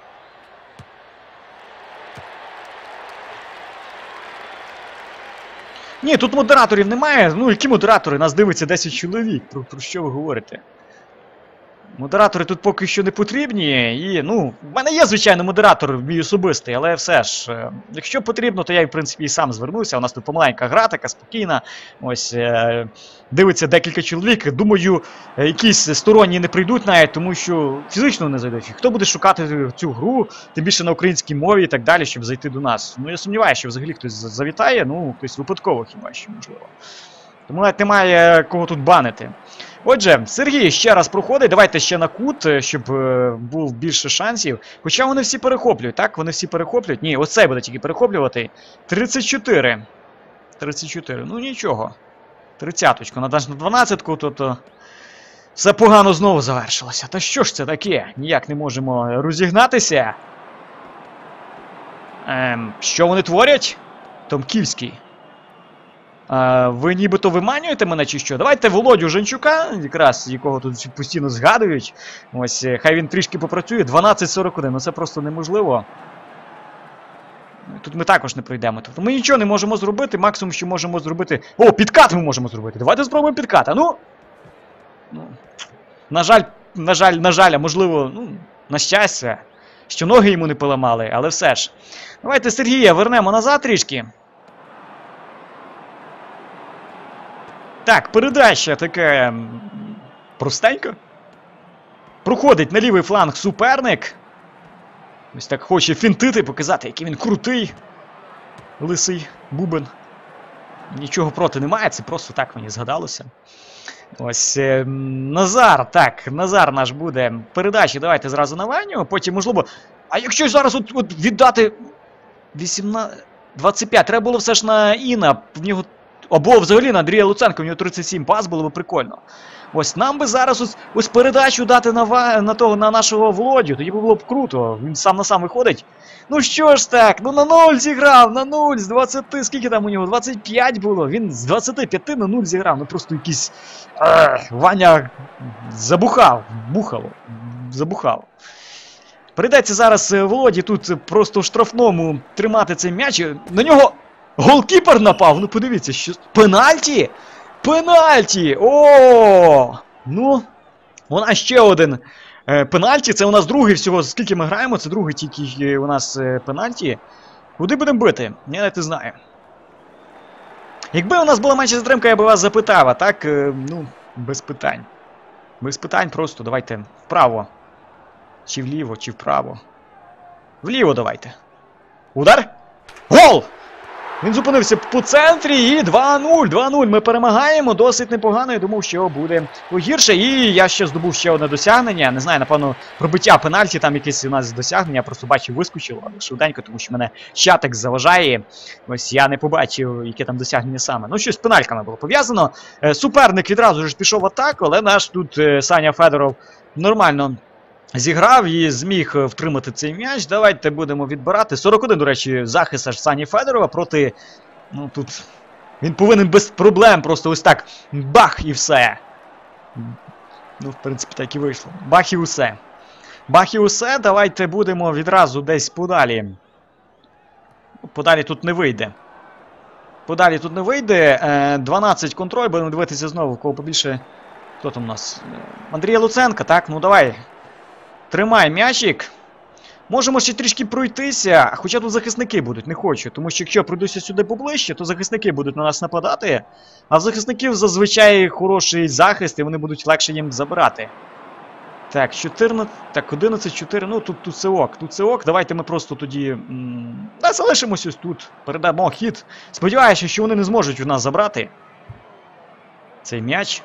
Ні, тут модераторів немає. Ну, які модератори? Нас дивиться 10 чоловік. Про що ви говорите? Модератори тут поки що не потрібні. І, ну, в мене є, звичайно, модератор мій особистий, але все ж, якщо потрібно, то я, в принципі, і сам звернуся. У нас тут помаленька гра, така спокійна. Ось, дивиться декілька чоловік. Думаю, якісь сторонні не прийдуть навіть, тому що фізично не зайдуть. Хто буде шукати цю гру, тим більше на українській мові і так далі, щоб зайти до нас? Ну, я сумніваюся, що взагалі хтось завітає, ну, хтось випадково хіба що, можливо. Тому навіть немає кого тут банити. Отже, Сергій ще раз проходить, давайте ще на кут, щоб був більше шансів. Хоча вони всі перехоплюють, так? Вони всі перехоплюють. Ні, оцей буде тільки перехоплювати. 34. 34, ну нічого. 30-очку, на 12-ку, то все погано знову завершилося. Та що ж це таке? Ніяк не можемо розігнатися. Що вони творять? Томківський. Ви нібито виманюєте мене чи що? Давайте Володю Женчука, якраз якого тут постійно згадують. Ось, хай він трішки попрацює. 12:41, ну це просто неможливо. Тут ми також не пройдемо. Тобто ми нічого не можемо зробити, максимум, що можемо зробити... О, підкат ми можемо зробити. Давайте спробуємо підкат, а ну! На жаль, а можливо, ну, на щастя, що ноги йому не поламали, але все ж. Давайте Сергія вернемо назад трішки. Так, передача така простенька. Проходить на лівий фланг суперник. Ось так хоче фінтити, показати, який він крутий. Лисий бубен. Нічого проти немає, це просто так мені згадалося. Ось Назар, так, Назар наш буде. Передачі давайте зразу на Ваню, потім можливо... А якщо зараз от віддати 25, треба було все ж на Іна, в нього... Або взагалі на Андрія Луценка, у нього 37 пас, було б прикольно. Ось нам би зараз ось передачу дати на нашого Володю, тоді було б круто, він сам на сам виходить. Ну що ж так, ну на 0 зіграв, на 0 з 20, скільки там у нього, 25 було, він з 25 на 0 зіграв, ну просто якийсь... Ваня забухав. Передається зараз Володі тут просто в штрафному тримати цей м'яч, на нього... Голкіпер напав, ну подивіться, що... Пенальті? Пенальті! О! Ну, у нас ще один пенальті, це у нас другий всього, скільки ми граємо, це другий тільки у нас пенальті. Куди будемо бити? Я навіть не знаю. Якби у нас була менша затримка, я би вас запитав, а так, ну, без питань. Без питань просто, давайте вправо. Чи вліво, чи вправо. Вліво давайте. Удар! Гол! Він зупинився по центрі і 2-0, 2-0. Ми перемагаємо, досить непогано. Я думав, що буде гірше. І я ще здобув ще одне досягнення. Не знаю, напевно, пробиття пенальті, там якесь у нас досягнення. Я просто бачив, вискочив, але швиденько, тому що мене чатик заважає. Ось я не побачив, яке там досягнення саме. Ну, щось з пенальками було пов'язано. Суперник відразу ж пішов в атаку, але наш тут Саня Федоров нормально зіграв і зміг втримати цей м'яч. Давайте будемо відбирати. 41, до речі, захист аж Сані Федорова проти... Ну, тут... Він повинен без проблем просто ось так бах і все. Ну, в принципі, так і вийшло. Бах і усе. Бах і усе. Давайте будемо відразу десь подалі. Подалі тут не вийде. Подалі тут не вийде. 12 контроль. Будемо дивитися знову, кого побільше... Хто там у нас? Андрія Луценка, так? Ну, давай. Тримай м'ячик. Можемо ще трішки пройтися, хоча тут захисники будуть, не хочу. Тому що якщо я пройдуся сюди поближче, то захисники будуть на нас нападати. А в захисників зазвичай хороший захист, і вони будуть легше їм забирати. Так, 14, так, 11-4, ну тут це ок, давайте ми просто тоді залишимось ось тут, передамо хід. Сподіваюся, що вони не зможуть у нас забрати цей м'яч.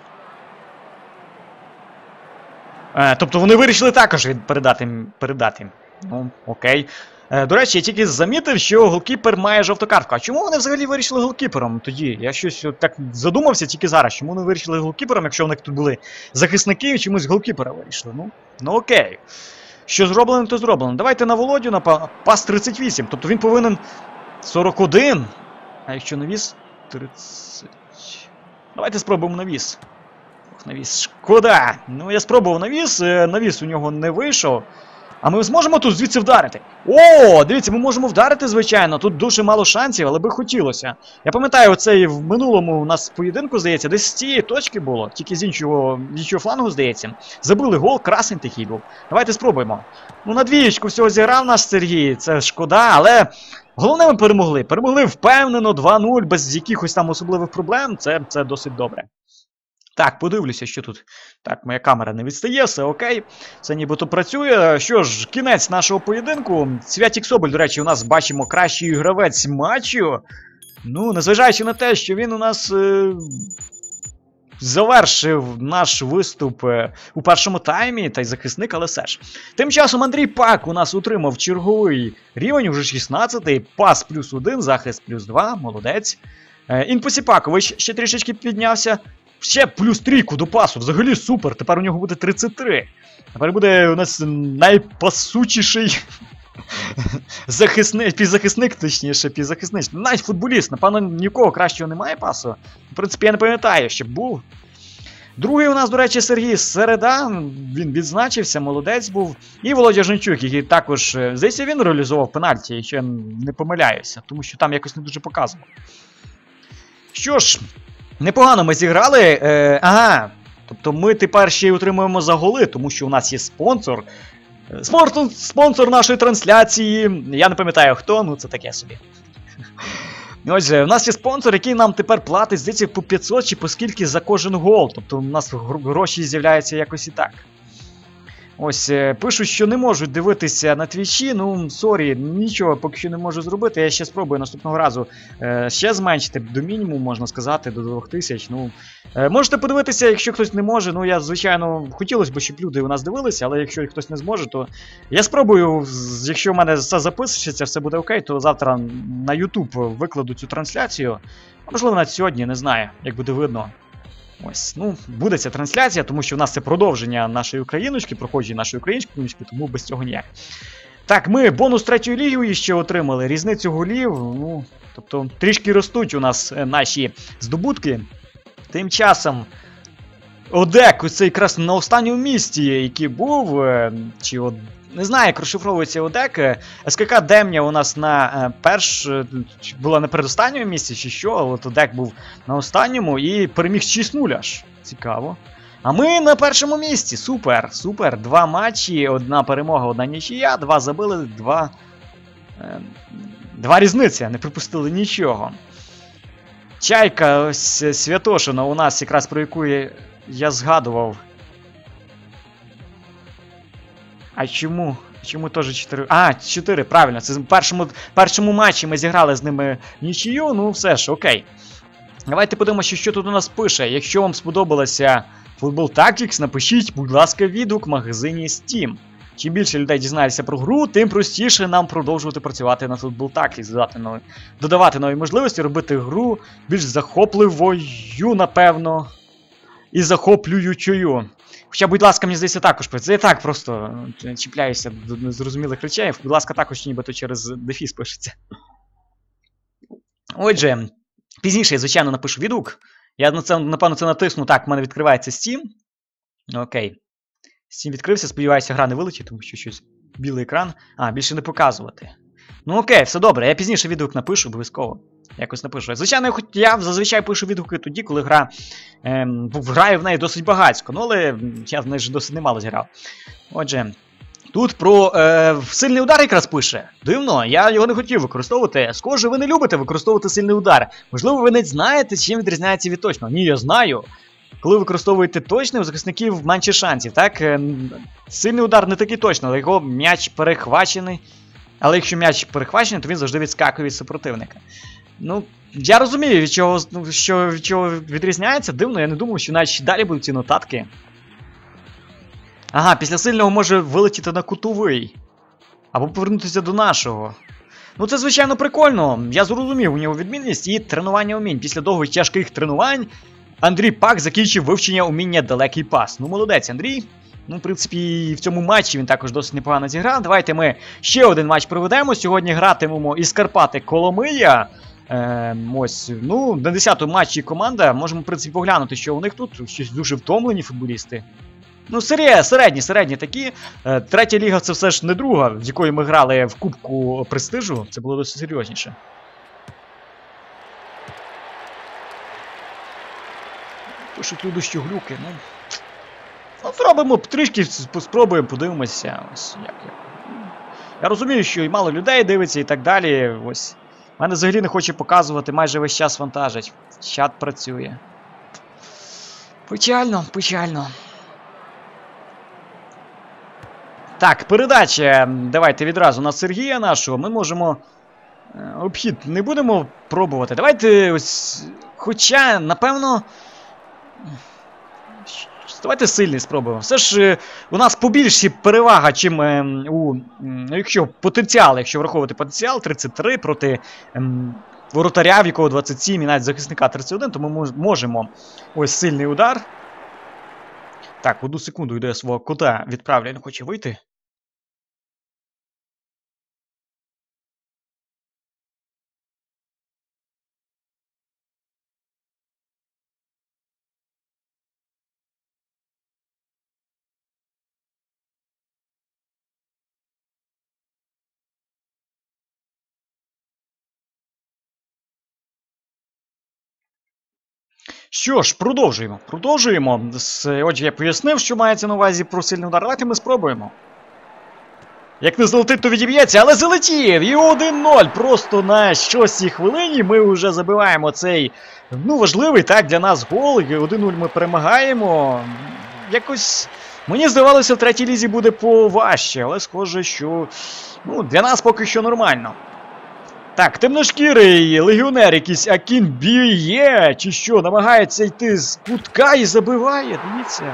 Тобто вони вирішили також передати. Ну, окей. До речі, я тільки замітив, що голкіпер має жовту картку. А чому вони взагалі вирішили голкіпером тоді? Я щось так задумався тільки зараз. Чому вони вирішили голкіпером, якщо в них тут були захисники, і чомусь голкіпера вирішили? Ну окей. Що зроблено, то зроблено. Давайте на Володю, на пас 38. Тобто він повинен 41. А якщо навіс? 30. Давайте спробуємо навіс. Навіс, шкода. Ну, я спробував навіс у нього не вийшов. А ми зможемо тут звідси вдарити? О, дивіться, ми можемо вдарити, звичайно. Тут дуже мало шансів, але би хотілося. Я пам'ятаю, оцей в минулому у нас поєдинку, здається, десь з цієї точки було, тільки з іншого флангу, здається. Забили гол, красень такий був. Давайте спробуємо. Ну, на двієчку всього зіграв наш Сергій, це шкода, але головне ми перемогли. Перемогли впевнено, 2-0, без якихось там особливих проблем, це досить добре. Так, подивлюся, що тут. Так, моя камера не відстає, все окей. Все нібито працює. Що ж, кінець нашого поєдинку. Святік Соболь, до речі, у нас бачимо кращий гравець матчу. Ну, незважаючи на те, що він у нас завершив наш виступ у першому таймі, та й захисник, але все ж. Тим часом Андрій Пак у нас отримав черговий рівень, уже 16-й, пас +1, захист +2, молодець. Інпосіпакович ще трішечки піднявся. Ще +3 до пасу, взагалі супер, тепер у нього буде 33. Тепер буде у нас найпасучіший півзахисник, точніше, навіть футболіст, напевно, нікого кращого немає пасу. В принципі, я не пам'ятаю, щоб був. Другий у нас, до речі, Сергій Середа, він відзначився, молодець був. І Володя Жінчук, який також, здається, він реалізував пенальті, якщо я не помиляюся, тому що там якось не дуже показував. Що ж, непогано ми зіграли. Тобто ми тепер ще й отримуємо за голи, тому що у нас є спонсор. Спонсор нашої трансляції. Я не пам'ятаю хто, ну це таке собі. Отже, у нас є спонсор, який нам тепер платить, здається, по 500 чи по скільки за кожен гол. Тобто у нас гроші з'являються якось і так. Ось, пишуть, що не можуть дивитися на твічі, ну, сорі, нічого поки що не можу зробити, я ще спробую наступного разу ще зменшити до мінімуму, можна сказати, до 2000, ну, можете подивитися, якщо хтось не може, ну, я, звичайно, хотілося б, щоб люди у нас дивилися, але якщо хтось не зможе, то я спробую, якщо в мене все запишеться, все буде окей, то завтра на YouTube викладу цю трансляцію, можливо, навіть сьогодні, не знаю, як буде видно. Ось, ну, буде ця трансляція, тому що в нас це продовження нашої україночки, проходження нашої української, тому без цього ніяк. Так, ми бонус 3-ї ліги ще отримали, різницю голів, ну, тобто трішки ростуть у нас наші здобутки. Тим часом Одек, оцей якраз на останньому місці, який був, чи от, не знаю, як розшифровується Одек. СКК Демня у нас була на передостанньому місці, чи що, от Одек був на останньому і переміг 6-0 аж. Цікаво. А ми на першому місці. Супер, супер. 2 матчі, 1 перемога, 1 нічия, 2 забили, 2 різниця, не припустили нічого. Чайка, ось Святошина у нас, якраз про яку я згадував. А чому? Чому теж 4? 4, правильно. Це в першому матчі ми зіграли з ними нічию, ну все ж, окей. Давайте подивимося, що тут у нас пише. Якщо вам сподобалося Football Tactics, напишіть, будь ласка, відгук в магазині Steam. Чим більше людей дізнається про гру, тим простіше нам продовжувати працювати на Football Tactics, додавати нові можливості, робити гру більш захопливою, напевно, і захоплюючою. Хоча, будь ласка, мені здається, також це я так просто чіпляюся до незрозумілих речей. Будь ласка, також нібито через дефіс пишеться. Отже, пізніше я, звичайно, напишу відгук. Я, напевно, це натисну. Так, в мене відкривається Steam. Окей. Steam відкрився, сподіваюся, гра не вилетить, тому що щось білий екран. Більше не показувати. Ну окей, все добре, я пізніше відгук напишу, обов'язково. Якось напишу. Звичайно, я зазвичай пишу відгуки тоді, коли граю в неї досить багатько, ну але я в неї ж досить немало зіграв. Отже, тут про сильний удар якраз пише. Дивно, я його не хотів використовувати. Схоже, ви не любите використовувати сильний удар. Можливо, ви не знаєте, чим відрізняється від точного. Ні, я знаю. коли використовуєте точний, у захисників менше шансів, так? Сильний удар не такий точно, але його м'яч перехвачений. Але якщо м'яч перехвачений, то він завжди відскакує від супротивника. Ну, я розумію, від чого відрізняється. Дивно, я не думав, що навіть далі будуть ці нотатки. Ага, після сильного може вилетіти на кутовий. Або повернутися до нашого. Ну це, звичайно, прикольно. Я зрозумів у нього відмінність і тренування умінь. Після довгих тяжких тренувань Андрій Пак закінчив вивчення уміння далекий пас. Ну, молодець, Андрій. Ну, в принципі, в цьому матчі він також досить непогано зіграв. Давайте ми ще один матч проведемо. Сьогодні гратимемо із Карпати Коломия. Ось, ну, на 10-му матчі команда. Можемо, в принципі, поглянути, що у них тут. Щось дуже втомлені футболісти. Ну, середні такі. Третя ліга це все ж не друга, з якою ми грали в Кубку Престижу. Це було досить серйозніше. Пишуть люди, що глюки, ну. Ну, зробимо трішки, спробуємо, подивимося. Ось, як. Я розумію, що і мало людей дивиться і так далі. Ось. Мене взагалі не хоче показувати, майже весь час вантажить. Чат працює. Печально, печально. Так, передача. Давайте відразу на Сергія нашого. Ми можемо... Обхід не будемо пробувати. Давайте ось... Хоча, напевно... Давайте сильний спробуємо. Все ж у нас побільші перевага, чим якщо потенціал, якщо враховувати потенціал 33 проти воротаря, в якого 27 і навіть захисника 31, то ми можемо ось сильний удар. Так, одну секунду йду я свого кота відправлю, я не хочу вийти. Що ж, продовжуємо. Отже, я пояснив, що мається на увазі про сильний удар. Давайте ми спробуємо. Як не залетить, то відіб'ється, але залетів! І 1-0 просто на 6-й хвилині ми вже забиваємо цей, ну, важливий, так, для нас гол. І 1-0 ми перемагаємо. Якось, мені здавалося, в третій лізі буде поважче, але схоже, що, ну, для нас поки що нормально. Так, темношкірий легіонер якийсь Акінбіє, чи що, намагається йти з кутка і забиває, дивіться.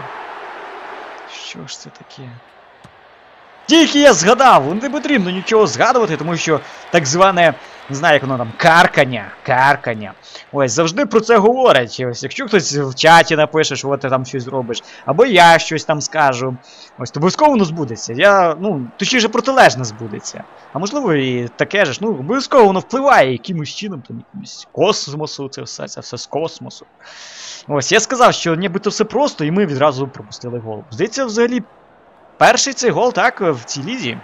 Що ж це таке? Тільки я згадав, не потрібно нічого згадувати, тому що так зване, не знаю, як воно там, каркання. Ось, завжди про це говорять. Ось, якщо хтось в чаті напише, що ти там щось зробиш, або я щось там скажу, ось, то обов'язково воно збудеться. Точніше, протилежне збудеться. А можливо і таке ж, обов'язково воно впливає якимось чином, там, якимось космосу, це все з космосу. Ось, я сказав, що нібито все просто, і ми відразу пропустили гол. Здається, взагалі, перший цей гол, так, в цій лізі.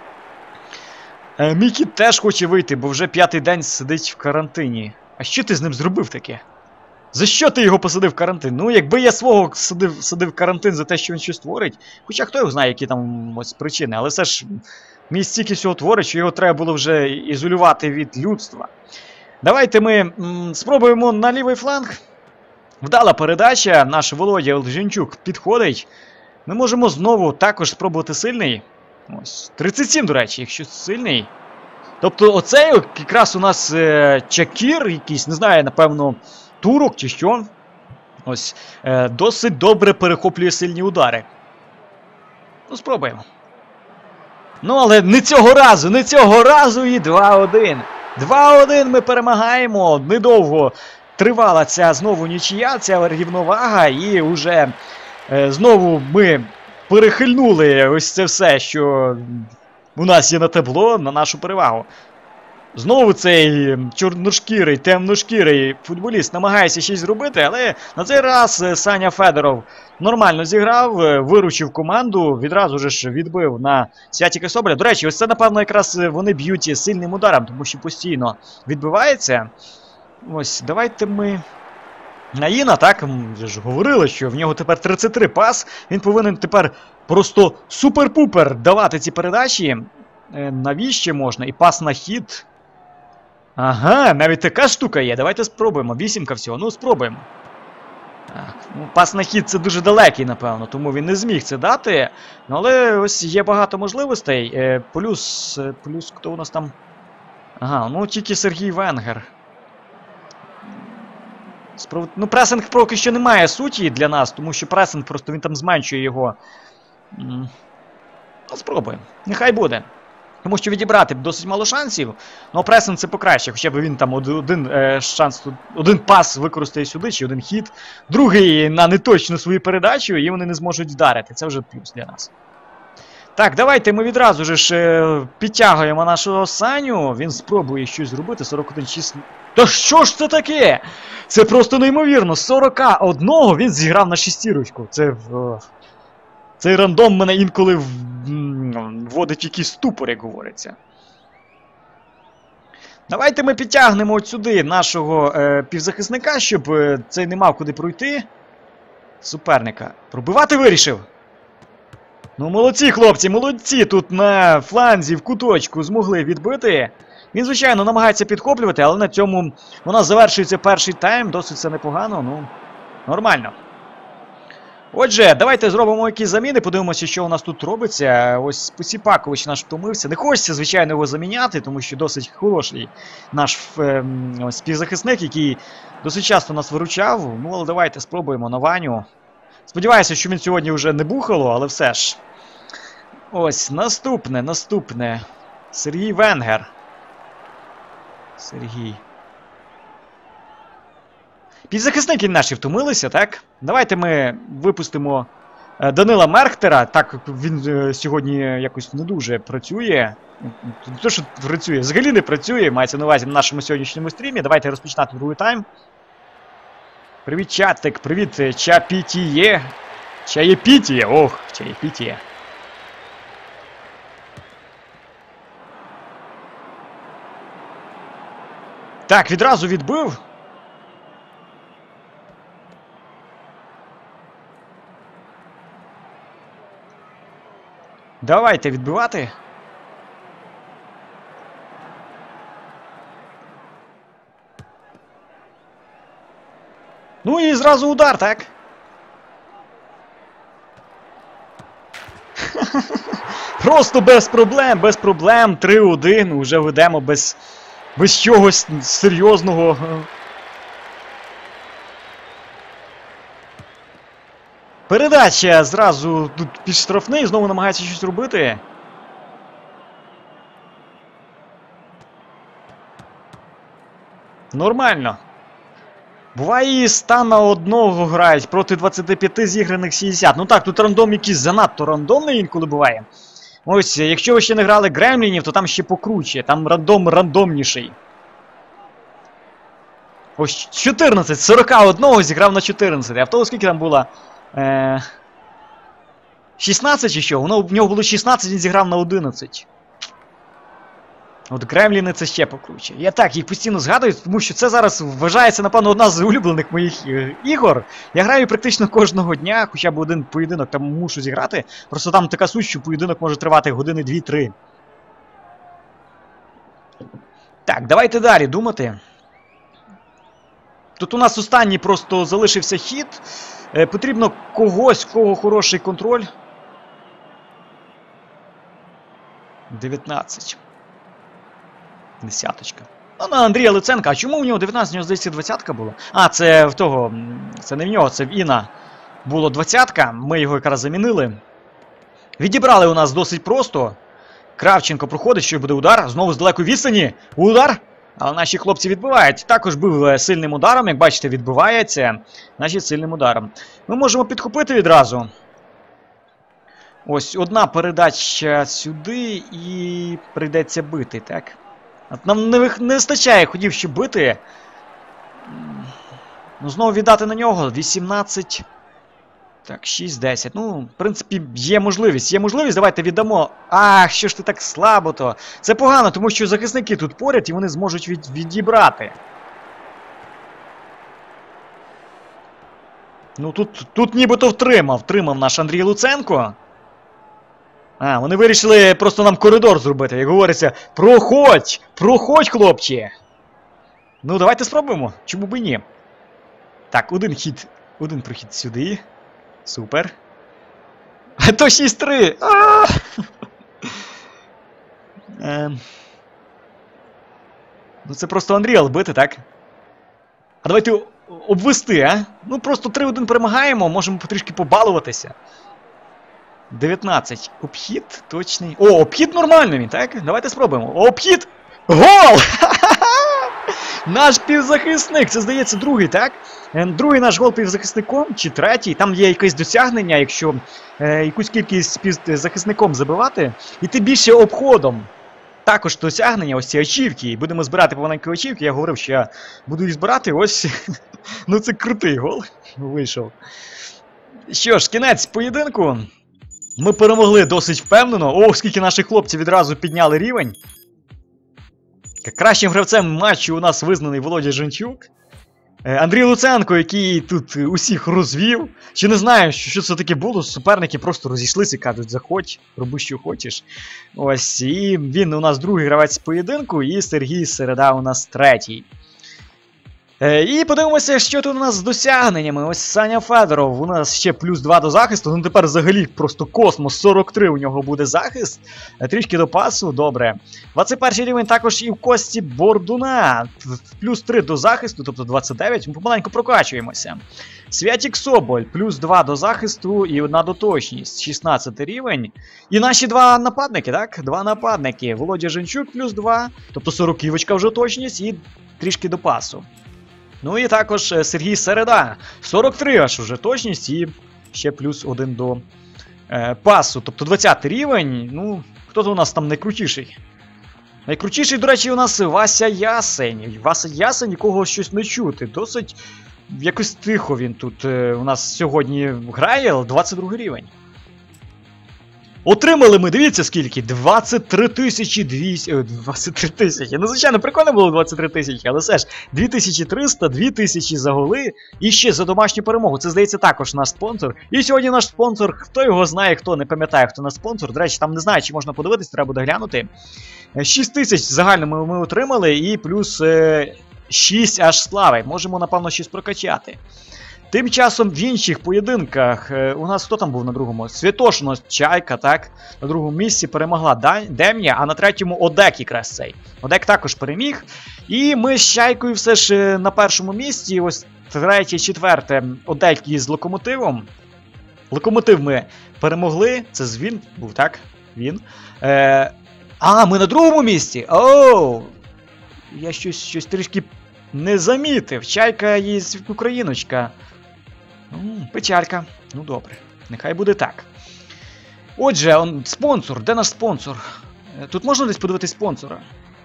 Мікі теж хоче вийти, бо вже 5-й день сидить в карантині. А що ти з ним зробив таке? За що ти його посадив в карантин? Ну, якби я свого садив в карантин за те, що він щось творить. Хоча хто його знає, які там ось причини. Але все ж, мій стільки всього творить, що його треба було вже ізолювати від людства. Давайте ми спробуємо на лівий фланг. Вдала передача, наш Володя Олженчук підходить. Ми можемо знову також спробувати сильний. Ось, 37, до речі, якщо сильний. Тобто оцей якраз у нас Чакір якийсь, не знаю, напевно, турок чи що. Ось, досить добре перехоплює сильні удари. Ну, спробуємо. Ну, але не цього разу і 2-1. 2-1 ми перемагаємо. Недовго тривала ця знову нічия, ця рівновага, і вже знову ми перехильнули ось це все, що у нас є на табло, на нашу перевагу. Знову цей чорношкірий, темношкірий футболіст намагається щось зробити, але на цей раз Саня Федоров нормально зіграв, виручив команду, відразу ж відбив на Святіка Соболя. До речі, ось це, напевно, якраз вони б'ють сильним ударом, тому що постійно відбивається. Ось, давайте ми... Наїна, так, вже ж говорили, що в нього тепер 33 пас, він повинен тепер просто супер-пупер давати ці передачі. Навіщо можна? І пас на хід. Ага, навіть така штука є, давайте спробуємо. 8 всього, ну спробуємо. Так, ну, пас на хід це дуже далекий, напевно, тому він не зміг це дати. Ну, але ось є багато можливостей. Плюс хто у нас там? Ага, ну тільки Сергій Венгер. Ну, пресинг поки що не має суті для нас, тому що пресинг просто він там зменшує його. Ну, спробуємо. Нехай буде. Тому що відібрати досить мало шансів, але пресинг це покраще, хоча б він там один шанс, один пас використає сюди, чи один хід, другий на неточну свою передачу, і вони не зможуть вдарити. Це вже плюс для нас. Так, давайте ми відразу ж підтягуємо нашого Саню, він спробує щось зробити, 41-6. Та що ж це таке? Це просто неймовірно, 41 він зіграв на шестірочку. Цей рандом мене інколи вводить в якийсь ступор, як говориться. Давайте ми підтягнемо от сюди нашого півзахисника, щоб цей не мав куди пройти. Суперника. Пробивати вирішив. Ну, молодці, хлопці, молодці. Тут на фланзі, в куточку змогли відбити. Він, звичайно, намагається підхоплювати, але на цьому у нас завершується перший тайм. Досить це непогано, ну, нормально. Отже, давайте зробимо якісь заміни, подивимося, що у нас тут робиться. Ось Посіпакович наш втомився. Не хочеться, звичайно, його заміняти, тому що досить хороший наш співзахисник, який досить часто нас виручав. Ну, але давайте спробуємо на Ваню. Сподіваюся, що він сьогодні вже не бухало, але все ж. Ось, наступне. Сергій Венгер. Сергій. Півзахисники наші втомилися, так? Давайте ми випустимо Данила Мерхтера. Так, він сьогодні якось не дуже працює. Не те, що працює, взагалі не працює, мається на увазі на нашому сьогоднішньому стрімі. Давайте розпочинати другий тайм. Привіт, чатик, привіт, Чапітіє. Чаєпітіє, ох, Чаєпітіє. Так, відразу відбив. Давайте відбивати. Ну і зразу удар, так? Просто без проблем. 3-1. Уже ведемо без чогось серйозного. Передача зразу тут під штрафний, знову намагається щось робити. Нормально. Буває і стан на одного грають проти 25 зіграних 60. Ну так, тут рандом якийсь занадто рандомний інколи буває. Ось, якщо ви ще не грали Гремлінів, то там ще покруче. Там рандом рандомніший. Ось 14, 41 зіграв на 14. А в того скільки там було? 16 чи що? В нього було 16, він зіграв на 11. От Гремліни це ще покруче. Я так, їх постійно згадую, тому що це зараз вважається, напевно, одна з улюблених моїх ігор. Я граю практично кожного дня, хоча б один поєдинок там мушу зіграти. Просто там така суть, що поєдинок може тривати години 2-3. Так, давайте далі думати. Тут у нас останній просто залишився хід. Потрібно когось, в кого хороший контроль. 19. Десяточка. Ну, на Андрія Луценка. А чому у нього 19? У нього, здається, 20-ка була? А, це в того. Це не в нього, це в Іна. Було 20-ка. Ми його якраз замінили. Відібрали у нас досить просто. Кравченко проходить, що буде удар. Знову з далекої відстані. Удар! Але наші хлопці відбивають. Також був сильним ударом, як бачите, відбивається. Значить, сильним ударом. Ми можемо підхопити відразу. Ось одна передача сюди і прийдеться бити, так? От нам не вистачає ходів, щоб бити. Ну, знову віддати на нього. 18. Так, 6-10. Ну, в принципі, є можливість. Є можливість, давайте віддамо. Ах, що ж ти так слабо-то. Це погано, тому що захисники тут поряд і вони зможуть відібрати. Ну, тут нібито втримав наш Андрій Луценко. А, вони вирішили просто нам коридор зробити. Як говориться, проходь, хлопці. Ну, давайте спробуємо. Чому б і ні? Так, один Один прохід сюди. Супер. А то 6-3! А! Ну це просто Unreal бити, так? А давайте обвести, а? Ну просто 3-1 перемагаємо, можемо потрішки побалуватися. 19. Обхід точний. О, обхід нормально він, так? Давайте спробуємо. Обхід! Гол! Наш півзахисник! Це, здається, другий, так? Другий наш гол півзахисником, чи третій. Там є якесь досягнення, якщо якусь кількість півзахисником забивати. І ти більше обходом. Також досягнення, ось ці ачівки. І будемо збирати помаленькі ачівки. Я говорив, що я буду їх збирати. Ось. Ну це крутий гол. Вийшов. Що ж, кінець поєдинку. Ми перемогли досить впевнено. Ох, скільки наших хлопців відразу підняли рівень. Кращим гравцем матчу у нас визнаний Володя Женчук. Андрій Луценко, який тут усіх розвів. Ще не знаю, що це таке було. Суперники просто розійшлися і кажуть, заходь, роби, що хочеш. Ось, і він у нас другий гравець поєдинку, і Сергій Середа у нас третій. І подивимося, що тут у нас з досягненнями. Ось Саня Федоров, у нас ще плюс 2 до захисту. Ну тепер взагалі просто космос, 43 у нього буде захист. Трішки до пасу, добре. 21 рівень також і в Кості Бордуна. Плюс 3 до захисту, тобто 29, ми помаленьку прокачуємося. Святік Соболь, плюс 2 до захисту і 1 до точність, 16 рівень. І наші два нападники, так? Два нападники. Володя Женчук плюс 2, тобто 40-ка вже точність і трішки до пасу. Ну і також Сергій Середа, 43 аж уже точність і ще плюс 1 до пасу. Тобто 20 рівень, ну, хто то у нас там найкрутіший? Найкрутіший, до речі, у нас Вася Ясень. Вася Ясень, нікого щось не чути. Досить якось тихо він тут у нас сьогодні грає, 22 рівень. Отримали ми, дивіться скільки, 23 200, 23 тисячі, ну звичайно прикольно було 23 тисячі, але все ж, 2300, 2000 за голи і ще за домашню перемогу, це здається також наш спонсор. І сьогодні наш спонсор, хто його знає, хто не пам'ятає, хто наш спонсор, до речі, там не знаю, чи можна подивитись, треба буде глянути. 6 тисяч загально ми отримали і плюс 6 аж слави, можемо напевно щось прокачати. Тим часом в інших поєдинках у нас хто там був на другому? Святошино Чайка, так? На другому місці перемогла Дем'я, а на третьому Одек якраз цей. Одек також переміг. І ми з Чайкою все ж на першому місці. Ось третє, четверте Одек із Локомотивом. Локомотив ми перемогли. Це він був, так? Він. А, ми на другому місці! Оу! Я щось трішки не замітив. Чайка є Україночка. Печалька. Ну добре, нехай буде так. Отже, спонсор. Де наш спонсор? Тут можна десь подивитись спонсора?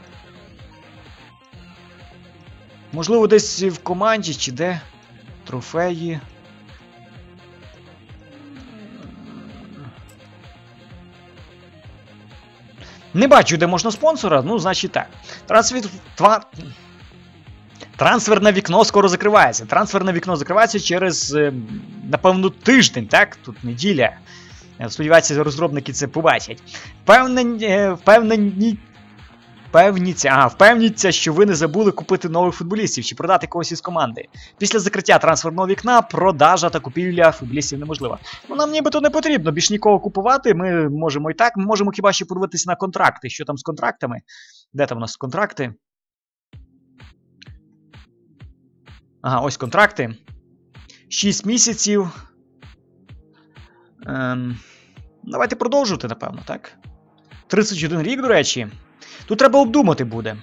Можливо, десь в команді чи де? Трофеї. Не бачу, де можна спонсора, ну, значить так. Трансферне вікно скоро закривається. Трансферне вікно закривається через, напевно, тиждень, так? Тут неділя. Сподіваюся, розробники це побачать. Впевніться, що ви не забули купити нових футболістів чи продати когось із команди. Після закриття трансферного вікна продажа та купівля футболістів неможлива. Ну, нам нібито не потрібно більш нікого купувати, ми можемо і так. Ми можемо хіба що подивитися на контракти. Що там з контрактами? Де там у нас контракти? Ага, ось контракти. 6 місяців. Давайте продовжувати, напевно, так? 31 рік, до речі. Тут треба обдумати буде.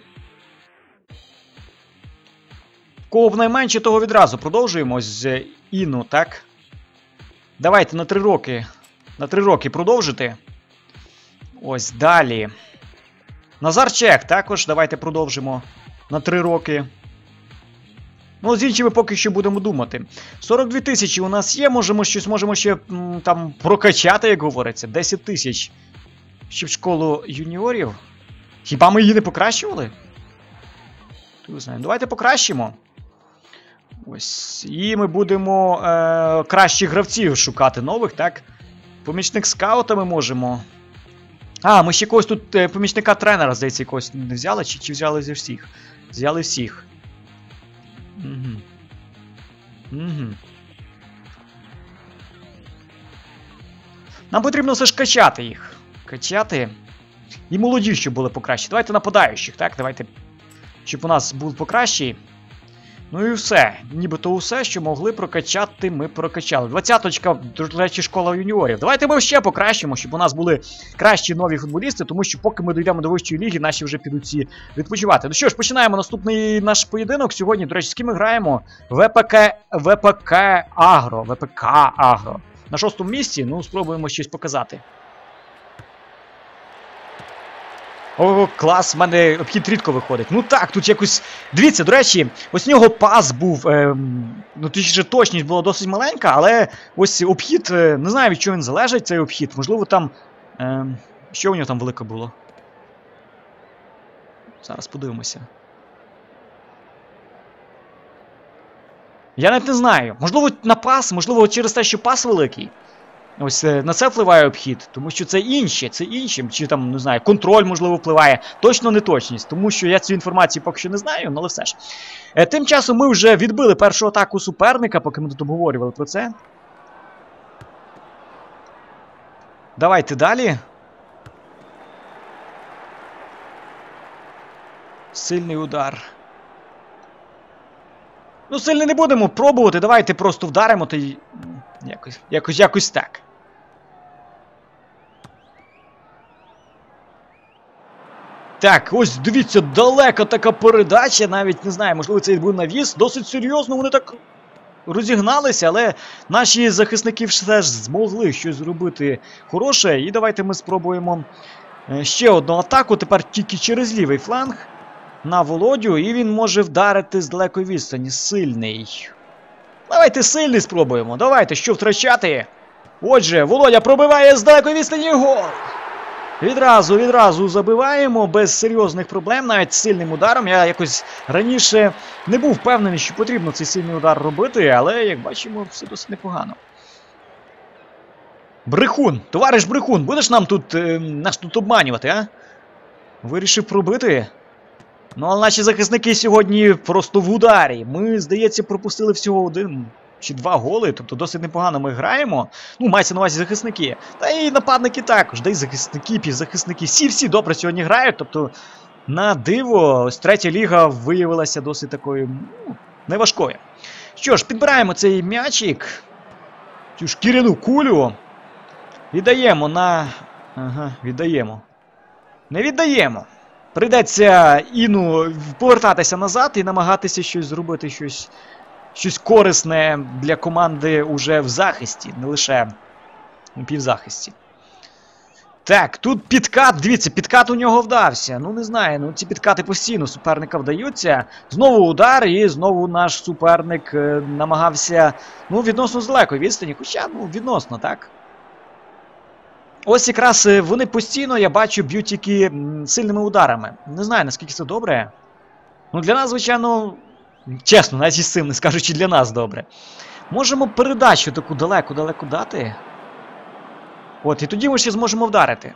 Кого б найменше, того відразу. Продовжуємо з Іну, так? Давайте на 3 роки. На 3 роки продовжити. Ось, далі. Назар Чех також давайте продовжимо на 3 роки. Ну, з іншими поки що будемо думати. 42 тисячі у нас є, можемо ще там прокачати, як говориться. 10 тисяч. Ще в школу юніорів. Хіба ми її не покращували? Давайте покращимо. Ось. І ми будемо кращих гравців шукати нових, так? Помічник скаута ми можемо. А, ми ще когось тут помічника тренера, здається, якогось не взяли, чи взяли зі всіх? Взяли всіх. Нам потрібно все ж качати їх. Качати. І молоді, щоб були покращі. Давайте нападаючих, так? Давайте, щоб у нас був покращий. Ну і все. Нібито усе, що могли прокачати, ми прокачали. 20-очка, до речі, школа юніорів. Давайте ми ще покращимо, щоб у нас були кращі нові футболісти, тому що поки ми дійдемо до вищої ліги, наші вже підуть всі відпочивати. Ну що ж, починаємо наступний наш поєдинок. Сьогодні, до речі, з ким ми граємо? ВПК Агро. ВПК Агро. На 6-му місці, ну, спробуємо щось показати. О, клас, в мене обхід рідко виходить. Ну так, тут якось... Дивіться, до речі, ось у нього пас був, ну точніше точність була досить маленька, але ось обхід, не знаю від чого він залежить, цей обхід. Можливо там... що у нього там велике було? Зараз подивимося. Я навіть не знаю. Можливо на пас, можливо через те, що пас великий. Ось на це впливає обхід, тому що це іншим, чи там, не знаю, контроль, можливо, впливає. Точно неточність, тому що я цю інформацію поки що не знаю, але все ж. Тим часом ми вже відбили першу атаку суперника, поки ми тут обговорювали про це. Давайте далі. Сильний удар. Ну, сильний не будемо пробувати, давайте просто вдаримо, та й... Якось так. Так, ось дивіться, далека така передача, навіть не знаю, можливо це був навіс. Досить серйозно вони так розігналися, але наші захисники все ж змогли щось зробити хороше. І давайте ми спробуємо ще одну атаку, тепер тільки через лівий фланг на Володю. І він може вдарити з далекої відстані. Сильний. Давайте сильний спробуємо. Давайте, що втрачати? Отже, Володя пробиває з далекої відстані гол. Відразу забиваємо без серйозних проблем, навіть сильним ударом. Я якось раніше не був впевнений, що потрібно цей сильний удар робити, але, як бачимо, все досить непогано. Брехун, товариш Брехун, будеш нас тут обманювати, а? Вирішив пробити? Ну, але наші захисники сьогодні просто в ударі. Ми, здається, пропустили всього 1 чи 2 голи, тобто досить непогано ми граємо. Ну, мається на увазі захисники. Та і нападники також, да й захисники, півзахисники. Всі добре сьогодні грають, тобто на диво, ось третя ліга виявилася досить такою, ну, неважкою. Що ж, підбираємо цей м'ячик, цю шкіряну кулю, віддаємо на... Ага, віддаємо. Не віддаємо. Прийдеться Іну повертатися назад і намагатися щось зробити, щось корисне для команди уже в захисті, не лише у півзахисті. Так, тут підкат, дивіться, підкат у нього вдався. Ну, не знаю, ну ці підкати постійно суперника вдаються. Знову удар, і знову наш суперник намагався, ну, відносно з далекої відстані, хоча, ну, відносно, так? Ось якраз вони постійно, я бачу, б'ють тільки сильними ударами. Не знаю, наскільки це добре. Ну, для нас, звичайно, чесно, навіть із цим не скажу, чи для нас добре. Можемо передачу таку далеко дати. От, і тоді ми ще зможемо вдарити.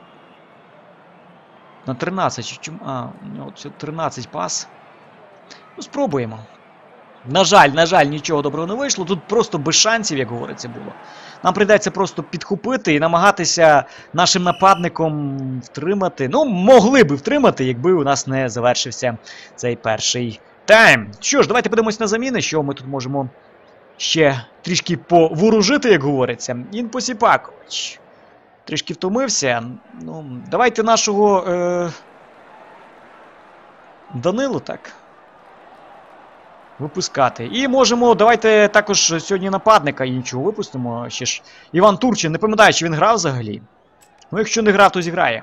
На 13. Чому? А, у нього 13 пас. Ну, спробуємо. На жаль, нічого доброго не вийшло. Тут просто без шансів, як говориться, було. Нам прийдеться просто підхопити і намагатися нашим нападником втримати. Ну, могли би втримати, якби у нас не завершився цей перший тайм. Що ж, давайте подивимось на заміни, що ми тут можемо ще трішки поворожити, як говориться. Інпосіпакович трішки втомився. Ну, давайте нашого Данилу, так, випускати. І можемо, давайте також сьогодні нападника іншого випустимо. Ще ж Іван Турчин, не пам'ятаю, чи він грав взагалі. Ну, якщо не грав, то зіграє.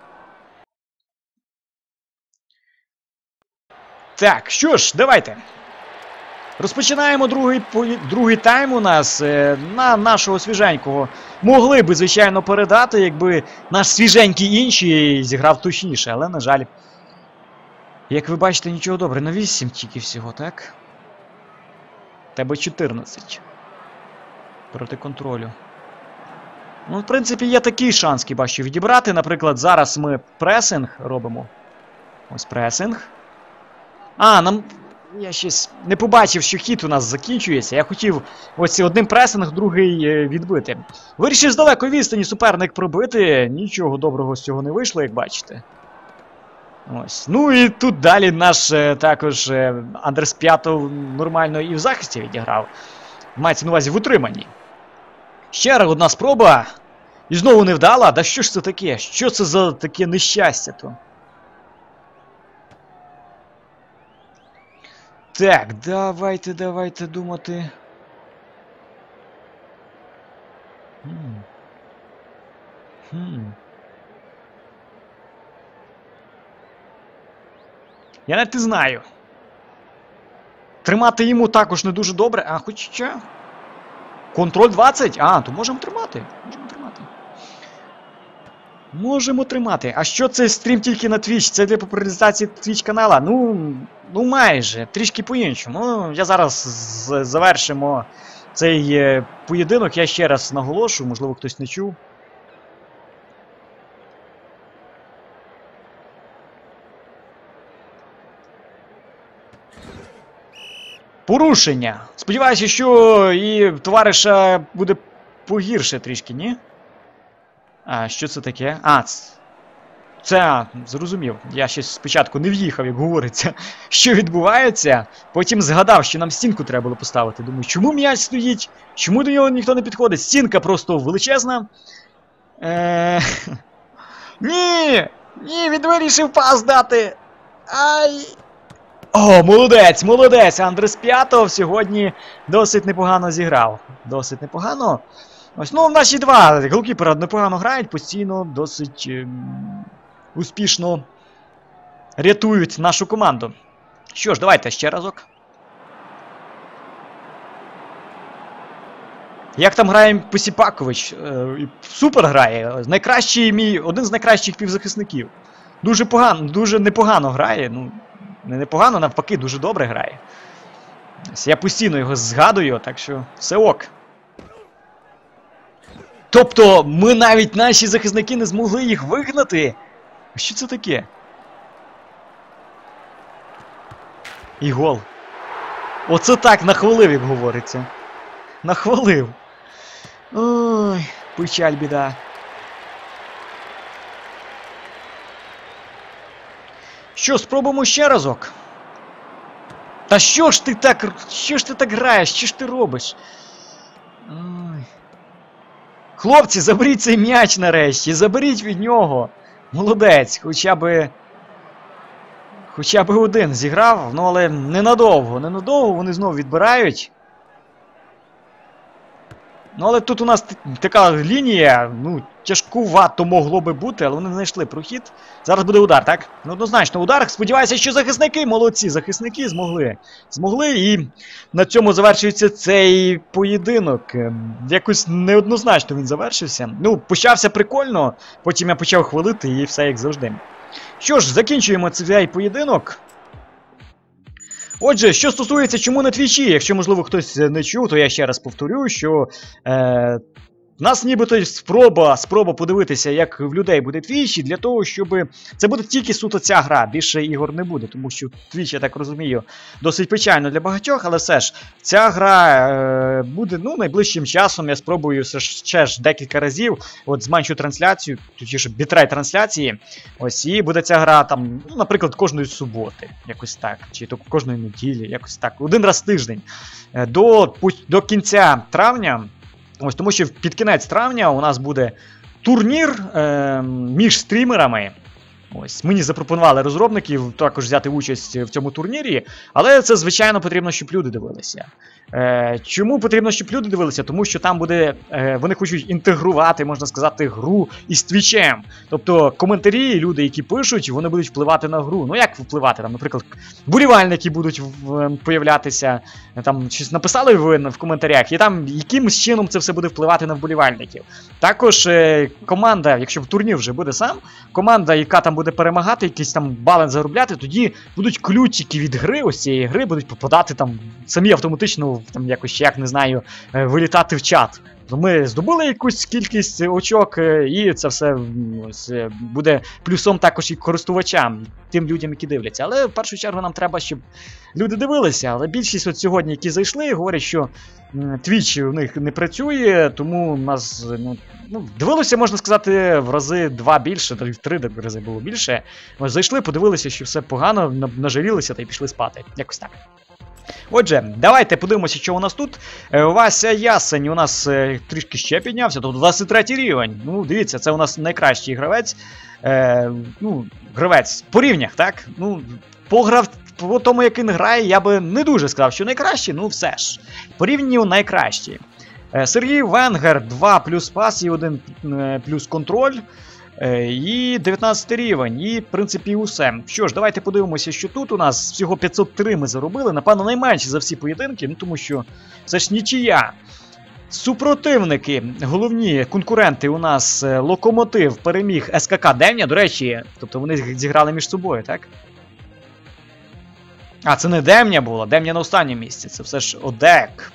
Так, що ж, давайте. Розпочинаємо другий тайм у нас. На нашого свіженького могли би, звичайно, передати, якби наш свіженький інший зіграв точніше. Але, на жаль, як ви бачите, нічого добре. На 8 тільки всього, так? Тебе 14. Проти контролю. Ну, в принципі, є такий шанс, хіба що відібрати. Наприклад, зараз ми пресинг робимо. Ось пресинг. А, нам... Я щось не побачив, що хід у нас закінчується. Я хотів ось одним пресинг, другий відбити. Вирішив з далекої відстані суперник пробити. Нічого доброго з цього не вийшло, як бачите. Ось. Ну і тут далі наш також Андрес П'ятов нормально і в захисті відіграв. Мається на увазі в утриманні. Ще раз одна спроба. І знову не вдала. Да що ж це таке? Що це за таке нещастя то? Так, давайте думати. Я навіть не знаю. Тримати йому також не дуже добре. А, хоча... Контроль 20? А, то можемо тримати. Можемо тримати. А що це стрім тільки на Twitch? Це для популяризації Twitch канала? Ну майже. Трішки по-іншому. Ну, я зараз завершимо цей поєдинок. Я ще раз наголошую, можливо, хтось не чув. Порушення. Сподіваюся, що і товариша буде погірше трішки, ні? А, що це таке? А, це, зрозумів. Я ще спочатку не в'їхав, як говориться, що відбувається. Потім згадав, що нам стінку треба було поставити. Думаю, чому м'яч стоїть? Чому до нього ніхто не підходить? Стінка просто величезна. Ні! Ні, він вирішив пас дати! Ай! О, молодець! Андрес П'ятов сьогодні досить непогано зіграв. Досить непогано. Ось, ну, наші два голкіпера непогано грають, постійно, досить успішно рятують нашу команду. Що ж, давайте ще разок. Як там грає Посіпакович? Супер грає. Найкращий один з найкращих півзахисників. Дуже непогано грає. Ну, не непогано, навпаки, дуже добре грає. Я постійно його згадую, так що все ок. Тобто, ми навіть наші захисники не змогли їх вигнати? Що це таке? І гол. Оце так нахвалив, як говориться. Нахвалив. Ой, печаль, біда. Що, спробуємо ще разок? Та що ж ти так граєш? Що ж ти робиш? Ой. Хлопці, заберіть цей м'яч нарешті, заберіть від нього. Молодець, хоча би один зіграв, ну але ненадовго вони знову відбирають. Ну але тут у нас така лінія, ну, тяжкувато могло би бути, але вони не знайшли прохід. Зараз буде удар, так? Ну, однозначно удар. Сподіваюся, що захисники молодці, захисники змогли, і на цьому завершується цей поєдинок. Якось неоднозначно він завершився. Ну, почався прикольно, потім я почав хвалити і все як завжди. Що ж, закінчуємо цей поєдинок. Отже, що стосується чому на твічі, якщо, можливо, хтось не чув, то я ще раз повторю, що в нас нібито спроба подивитися, як в людей буде твіч, і для того, щоб... Це буде тільки суто ця гра, більше ігор не буде, тому що твіч, я так розумію, досить печально для багатьох, але все ж, ця гра буде, ну, найближчим часом, я спробую ще ж декілька разів, от зменшу трансляцію, точніше, бітрейт трансляції, ось, і буде ця гра там, ну, наприклад, кожної суботи, якось так, чи то кожної неділі, якось так, один раз в тиждень, до кінця травня. Ось, тому що під кінець травня у нас буде турнір між стрімерами. Ось, мені запропонували розробників також взяти участь в цьому турнірі, але це, звичайно, потрібно, щоб люди дивилися. Чому потрібно, щоб люди дивилися? Тому що там буде, вони хочуть інтегрувати, можна сказати, гру із твічем. Тобто коментарі, люди, які пишуть, вони будуть впливати на гру. Ну як впливати? Там, наприклад, болівальники будуть появлятися, там щось написали в коментарях, і там якимось чином це все буде впливати на вболівальників. Також команда, якщо в турнір вже буде сам, команда, яка там буде буде перемагати, якісь там бали заробляти, тоді будуть ключики від гри, ось цієї гри, будуть попадати там самі автоматично, там якось, як не знаю, вилітати в чат. Ми здобули якусь кількість очок, і це все ось, буде плюсом також і користувачам, тим людям, які дивляться. Але в першу чергу нам треба, щоб люди дивилися. Але більшість от сьогодні, які зайшли, говорять, що Twitch у них не працює, тому у нас дивилося, можна сказати, в рази 2 більше, в 3 рази було більше. Ось зайшли, подивилися, що все погано, нажалілися та й пішли спати. Якось так. Отже, давайте подивимося, що у нас тут. Вася Ясень у нас трішки ще піднявся, тобто 23 рівень. Ну, дивіться, це у нас найкращий гравець. Гравець по рівнях, так? Ну, по тому, як він грає, я би не дуже сказав, що найкращий, ну все ж. По рівню найкращий. Сергій Венгер 2 плюс пас і 1 плюс контроль. І 19 рівень, і в принципі усе. Що ж, давайте подивимося, що тут у нас всього 503 ми заробили, напевно найменше за всі поєдинки, ну тому що це ж нічия. Супротивники, головні конкуренти у нас Локомотив переміг СКК Демня, до речі, тобто вони зіграли між собою, так? А, це не Демня було, Демня на останньому місці, це все ж Одек.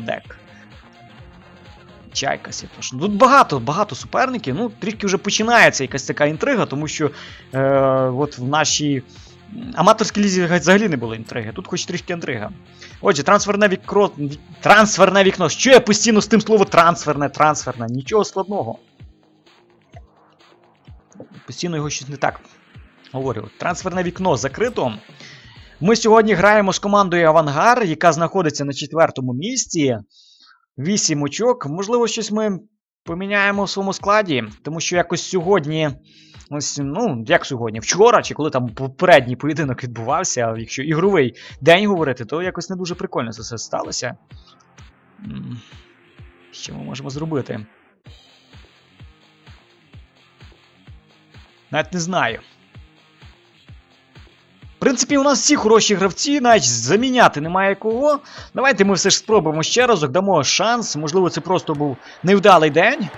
Чайка Святош. Тут багато суперників, ну, трішки вже починається якась така інтрига, тому що от в нашій аматорській лізі взагалі не було інтриги, тут хоч трішки інтрига. Отже, трансферне вікно. Що я постійно з тим словом трансферне, нічого складного. Постійно його щось не так говорю. Трансферне вікно закрито. Ми сьогодні граємо з командою Авангар, яка знаходиться на 4-му місці. 8 очок. Можливо, щось ми поміняємо в своєму складі, тому що якось сьогодні, ось, ну, як сьогодні, вчора, чи коли там попередній поєдинок відбувався, а якщо ігровий день говорити, то якось не дуже прикольно це все сталося. Що ми можемо зробити? Навіть не знаю. В принципі, у нас всі хороші гравці, навіть заміняти немає кого. Давайте ми все ж спробуємо ще разок, дамо шанс. Можливо, це просто був невдалий день.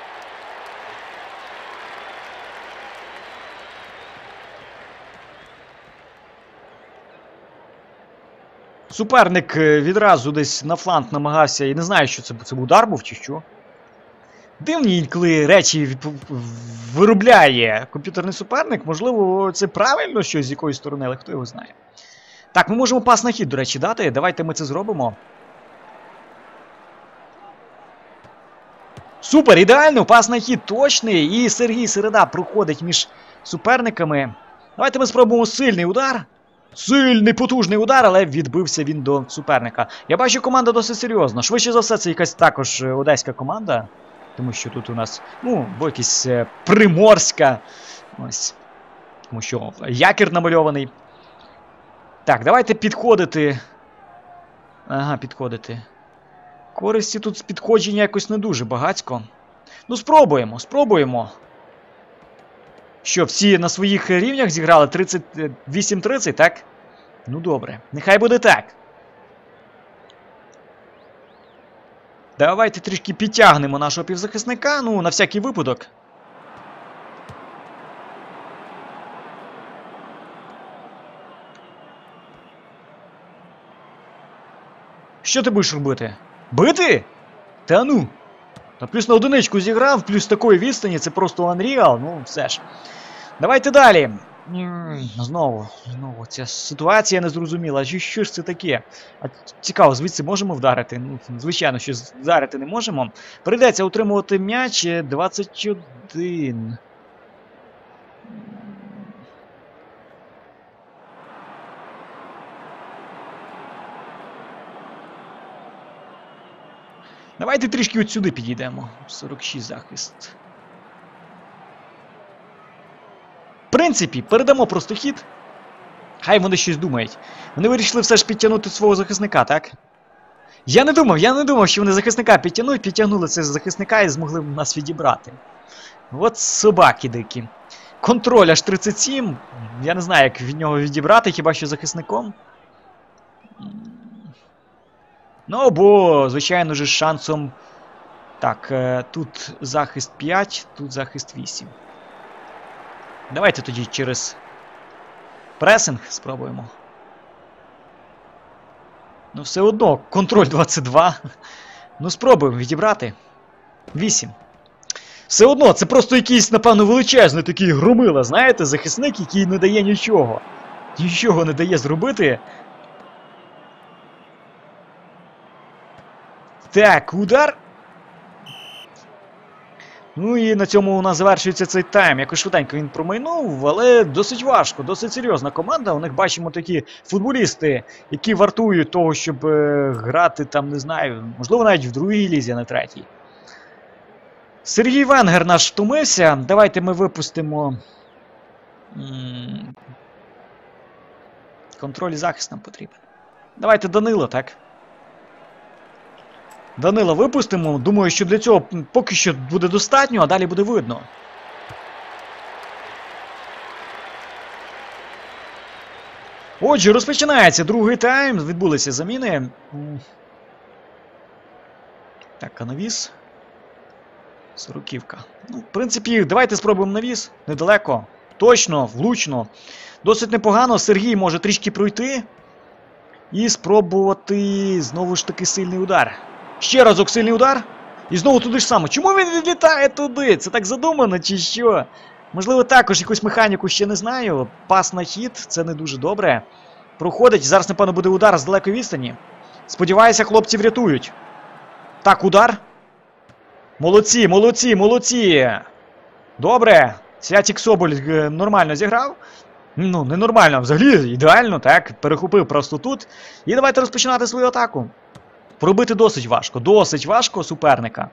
Суперник відразу десь на фланг намагався, я не знаю, що це був удар був чи що. Дивні інколи речі виробляє комп'ютерний суперник. Можливо, це правильно щось з якоїсь сторони, але хто його знає. Так, ми можемо пас на хід, до речі, дати. Давайте ми це зробимо. Супер, ідеально, пас на хід точний. І Сергій Середа проходить між суперниками. Давайте ми спробуємо сильний удар. Сильний, потужний удар, але відбився він до суперника. Я бачу, команда досить серйозна. Швидше за все, це якась також одеська команда. Тому що тут у нас, ну, бо якась приморська. Ось. Тому що якір намальований. Так, давайте підходити. Ага, підходити. Користі тут з підходження якось не дуже багацько. Ну, спробуємо. Що, всі на своїх рівнях зіграли 38-30, так? Ну, добре. Нехай буде так. Давайте трішки підтягнемо нашого півзахисника, ну, на всякий випадок. Що ти будеш робити? Бити? Та ну. Та плюс на одиничку зіграв, плюс такої відстані, це просто Unreal, ну, все ж. Давайте далі. Знову, ця ситуація незрозуміла. Що ж це таке? А цікаво, звідси можемо вдарити? Ну, звичайно, що вдарити не можемо. Прийдеться утримувати м'яч 21. Давайте трішки от сюди підійдемо. 46 захист. В принципі, передамо просто хід. Хай вони щось думають. Вони вирішили все ж підтягнути свого захисника, так? Я не думав, що вони захисника підтягнуть. Підтягнули цього захисника і змогли нас відібрати. От собаки дикі. Контроль аж 37. Я не знаю, як від нього відібрати, хіба що захисником. Ну, бо, звичайно ж, з шансом... Так, тут захист 5, тут захист 8. Давайте тоді через пресинг спробуємо. Ну все одно, контроль 22. Ну спробуємо відібрати. 8. Все одно, це просто якийсь, напевно, величезний такий громила, знаєте, захисник, який не дає нічого. Нічого не дає зробити. Так, удар. Ну і на цьому у нас завершується цей тайм. Якось швиденько він промайнув, але досить важко, досить серйозна команда. У них бачимо такі футболісти, які вартують того, щоб грати там, не знаю, можливо навіть в другій лізі, а не третій. Сергій Венгер наш втомився. Давайте ми випустимо... Контроль і захист нам потрібен. Давайте Данило, так? Данила випустимо. Думаю, що для цього поки що буде достатньо, а далі буде видно. Отже, розпочинається другий тайм. Відбулися заміни. Так, а навіс? Сороківка. Ну, в принципі, давайте спробуємо навіс. Недалеко. Точно, влучно. Досить непогано. Сергій може трішки пройти. І спробувати знову ж таки сильний удар. Ще разок сильний удар. І знову туди ж саме. Чому він відлітає туди? Це так задумано чи що? Можливо, також якусь механіку ще не знаю. Пас на хід, це не дуже добре. Проходить. Зараз, напевно, буде удар з далекої відстані. Сподіваюся, хлопці врятують. Так, удар. Молодці, молодці, молодці. Добре. Святік Соболь нормально зіграв. Ну, не нормально, взагалі ідеально, так. Перехопив просто тут. І давайте розпочинати свою атаку. Пробити досить важко суперника.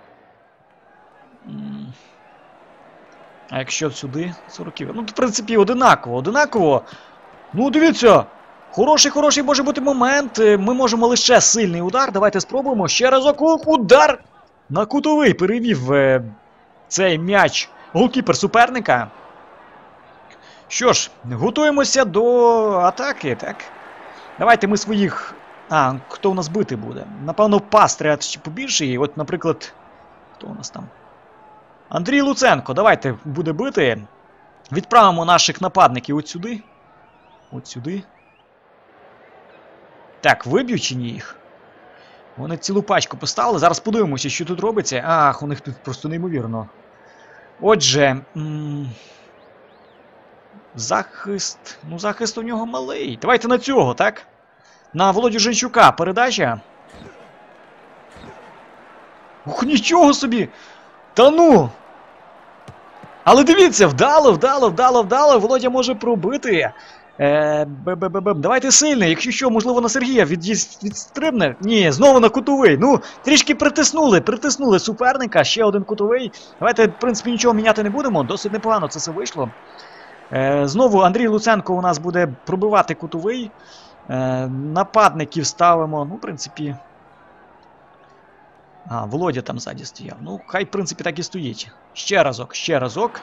А якщо сюди 40. Ну, в принципі, одинаково. Ну, дивіться, хороший може бути момент. Ми можемо лише сильний удар. Давайте спробуємо. Ще разок удар на кутовий. Перевів цей м'яч голкіпер суперника. Що ж, готуємося до атаки, так? Давайте ми своїх... А, хто у нас бити буде? Напевно, пас треба ще побільше. І от, наприклад, хто у нас там? Андрій Луценко, давайте буде бити. Відправимо наших нападників от сюди. От сюди. Так, виб'ють чи ні їх? Вони цілу пачку поставили. Зараз подивимося, що тут робиться. Ах, у них тут просто неймовірно. Отже... Захист... Ну, захист у нього малий. Давайте на цього, так? На Володю Женчука передача. Ух, нічого собі! Та ну! Але дивіться, вдало. Володя може пробити. Давайте сильний. Якщо що, можливо, на Сергія відстрибне. Ні, знову на кутовий. Ну, трішки притиснули суперника. Ще один кутовий. Давайте, в принципі, нічого міняти не будемо. Досить непогано це все вийшло. Знову Андрій Луценко у нас буде пробивати кутовий. Нападників ставимо. Ну, в принципі... А, Володя там ззаді стояв. Ну, хай, в принципі, так і стоїть. Ще разок.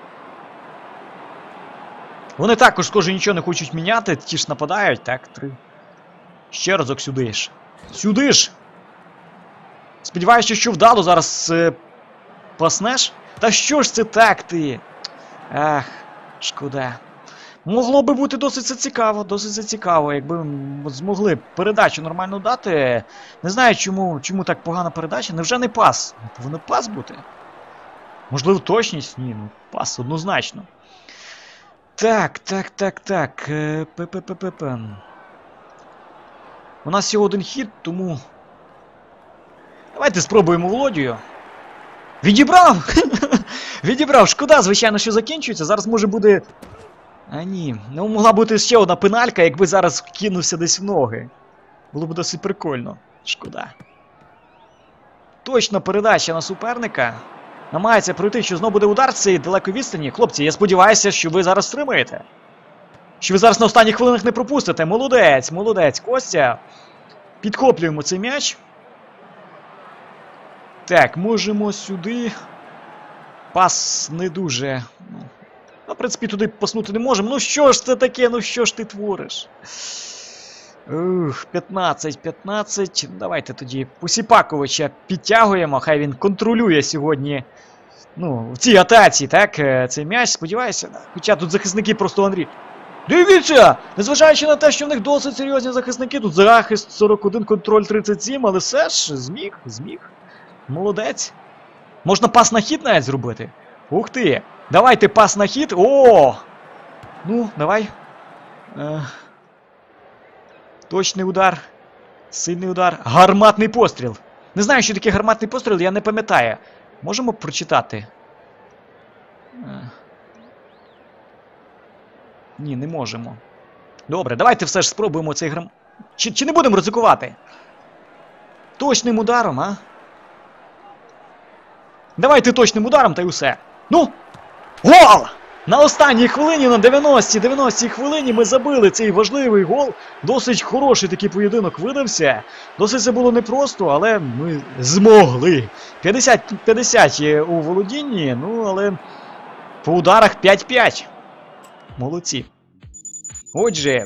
Вони також, схоже, нічого не хочуть міняти. Ті ж нападають. Так, 3. Ще разок сюди ж. Сподіваюся, що вдало зараз паснеш. Та що ж це так ти? Ах, шкода. Могло би бути досить цікаво, якби змогли передачу нормально дати. Не знаю, чому так погана передача. Невже не пас? Повинен пас бути? Можливо, точність? Ні, ну пас однозначно. Так. У нас всього один хід, тому... Давайте спробуємо Володію. Відібрав! Відібрав. Шкода, звичайно, що закінчується. Зараз може буде... А ні, ну могла бути ще одна пеналька, якби зараз кинувся десь в ноги. Було б досить прикольно. Шкода. Точна передача на суперника. Намагається пройти, що знову буде удар з цієї далекої відстані. Хлопці, я сподіваюся, що ви зараз стримаєте. Що ви зараз на останніх хвилинах не пропустите. Молодець, Костя. Підхоплюємо цей м'яч. Так, можемо сюди. Пас не дуже... Ну, в принципі, туди паснути не можемо. Ну що ж це таке? Ну що ж ти твориш? 15. Давайте тоді Посіпаковича підтягуємо. Хай він контролює сьогодні ну, в цій атаці, так, цей м'яч, сподіваюся. Хоча тут захисники просто Андрій. Дивіться! Незважаючи на те, що в них досить серйозні захисники, тут захист 41, контроль 37, але все ж зміг. Молодець. Можна пас на хід навіть зробити. Ух ти! Давайте пас на хід. О! Ну, давай. Точний удар. Сильний удар. Гарматний постріл. Не знаю, що таке гарматний постріл, я не пам'ятаю. Можемо прочитати? Ні, не можемо. Добре, давайте все ж спробуємо цей Чи не будемо ризикувати? Точним ударом, а? Давайте точним ударом та й усе. Ну! Гол! На останній хвилині, на 90-й хвилині ми забили цей важливий гол. Досить хороший такий поєдинок видався. Досить це було непросто, але ми змогли. 50-50 у володінні, ну але по ударах 5-5. Молодці. Отже,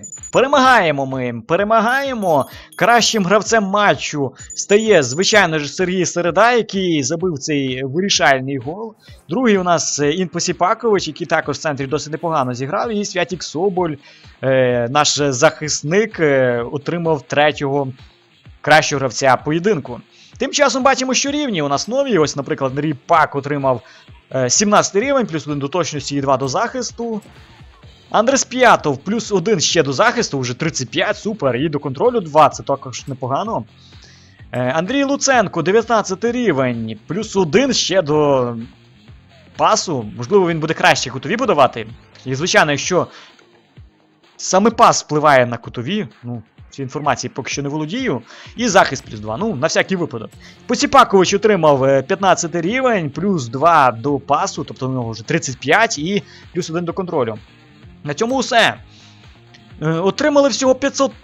перемагаємо. Кращим гравцем матчу стає, звичайно ж, Сергій Середа, який забив цей вирішальний гол. Другий у нас Інпосіпакович, який також в центрі досить непогано зіграв. І Святік Соболь, наш захисник, отримав третього кращого гравця поєдинку. Тим часом бачимо, що рівні у нас нові. Ось, наприклад, Андрій Пак отримав 17 рівень, плюс 1 до точності і 2 до захисту. Андрес П'ятов, плюс 1 ще до захисту, вже 35, супер, і до контролю 2, це також непогано. Андрій Луценко, 19 рівень, плюс 1 ще до пасу, можливо він буде краще кутові подавати. І звичайно, якщо саме пас впливає на кутові, ну, ці інформації поки що не володію, і захист плюс 2, ну, на всякий випадок. Посіпакович отримав 15 рівень, плюс 2 до пасу, тобто у нього вже 35 і плюс 1 до контролю. На цьому все. Отримали всього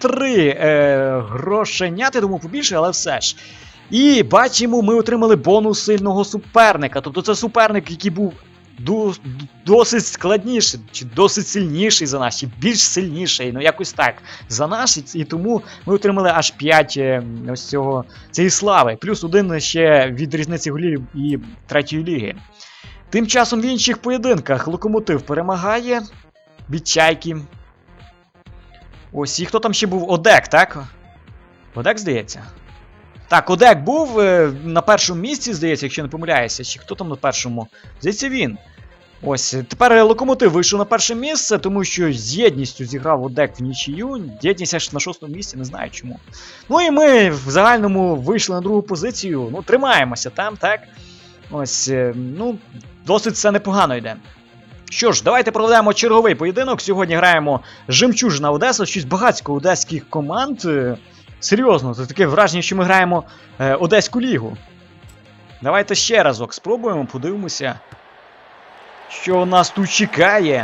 503 грошенят, я думаю, побільше, але все ж. І бачимо, ми отримали бонус сильного суперника. Тобто це суперник, який був досить складніший, чи досить сильніший за нас, чи більш сильніший, ну якось так, за нас. І тому ми отримали аж 5 ось цієї слави. Плюс 1 ще від різниці голів і третьої ліги. Тим часом в інших поєдинках Локомотив перемагає. Від Чайки. Ось, і хто там ще був? Одек, так? Одек, здається? Так, Одек був на першому місці, здається, якщо не помиляюся. Чи хто там на першому? Здається, він. Ось, тепер Локомотив вийшов на перше місце, тому що з єдністю зіграв Одек в нічию. Єдність аж на 6-му місці, не знаю чому. Ну і ми в загальному вийшли на другу позицію. Ну, тримаємося там, так? Ось, ну, досить все непогано йде. Що ж, давайте проведемо черговий поєдинок. Сьогодні граємо Жемчужина Одеса, щось багатько одеських команд. Серйозно, це таке враження, що ми граємо Одеську лігу. Давайте ще разок спробуємо, подивимося, що нас тут чекає.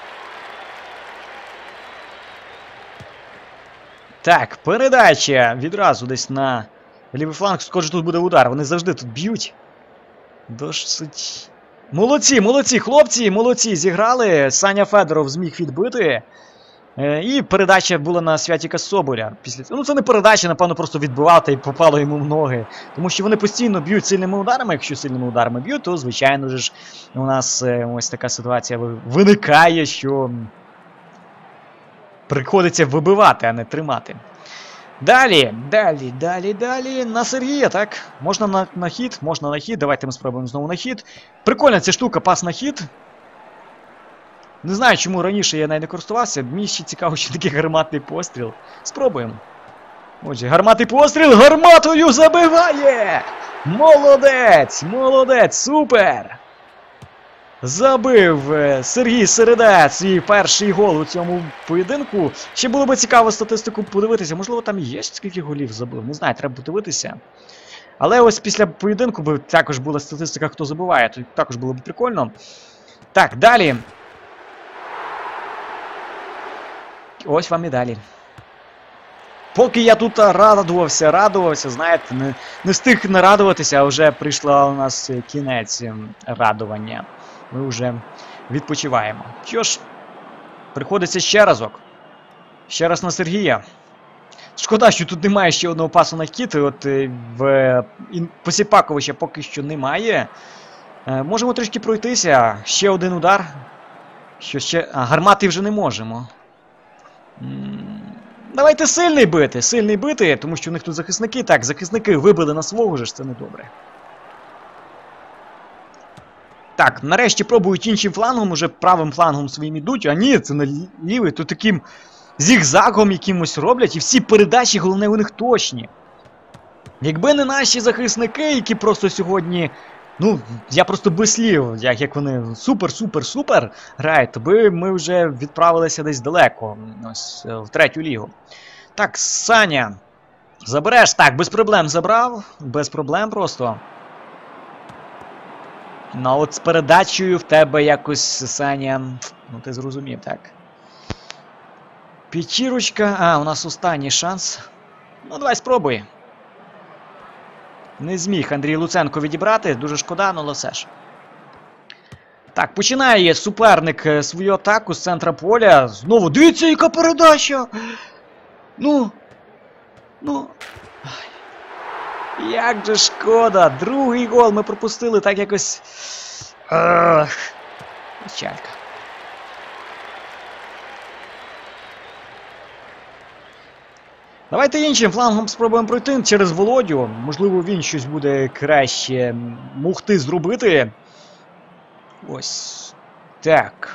Так, передача відразу десь на лівий фланг. Схоже, тут буде удар, вони завжди тут б'ють. Досить... Молодці, хлопці, молодці, зіграли. Саня Федоров зміг відбити. І передача була на Святіка Соболя. Ну, це не передача, напевно, просто відбивав та й попало йому в ноги. Тому що вони постійно б'ють сильними ударами. Якщо сильними ударами б'ють, то, звичайно ж, у нас ось така ситуація виникає, що приходиться вибивати, а не тримати. Далі. На Сергія, так? Можна на хід? Можна на хід. Давайте ми спробуємо знову на хід. Прикольна ця штука, пас на хід. Не знаю, чому раніше я нею не користувався. Мені ще цікаво, що такий гарматний постріл. Спробуємо. Отже, гарматний постріл гарматою забиває! Молодець, супер! Забив Сергій Середа свій перший гол у цьому поєдинку. Ще було б цікаво статистику подивитися. Можливо, там є скільки голів забив. Не знаю, треба подивитися. Але ось після поєдинку б також була статистика, хто забиває. То також було б прикольно. Так, далі. Ось вам і далі. Поки я тут радувався, знаєте, не встиг нарадуватися, а вже прийшла у нас кінець радування. Ми вже відпочиваємо. Що ж, приходиться ще разок. Ще раз на Сергія. Шкода, що тут немає ще одного пасу на хід. От в Посіпаковича поки що немає. Можемо трішки пройтися. Ще один удар. Що ще? Гармати вже не можемо. Давайте сильний бити, тому що у них тут захисники. Так, захисники вибили на свого ж, це недобре. Так, нарешті пробують іншим флангом, уже правим флангом своїм ідуть. А ні, це на лівий, тут таким зігзагом якимось роблять. І всі передачі, головне, у них точні. Якби не наші захисники, які просто сьогодні... Ну, я просто без слів, як вони супер грають, то би ми вже відправилися десь далеко, ось, в третю лігу. Так, Саня, забереш? Так, без проблем забрав, без проблем просто. Ну, от з передачею в тебе якось, Саня, ну ти зрозумів, так. П'ятірочка, у нас останній шанс. Ну, давай спробуй. Не зміг Андрій Луценко відібрати, дуже шкода, але все ж. Так, починає суперник свою атаку з центра поля. Знову, дивіться, яка передача! Ну. Як же шкода! Другий гол ми пропустили, так якось... Печалька. Давайте іншим флангом спробуємо пройти через Володю. Можливо, він щось буде краще могти зробити. Ось. Так.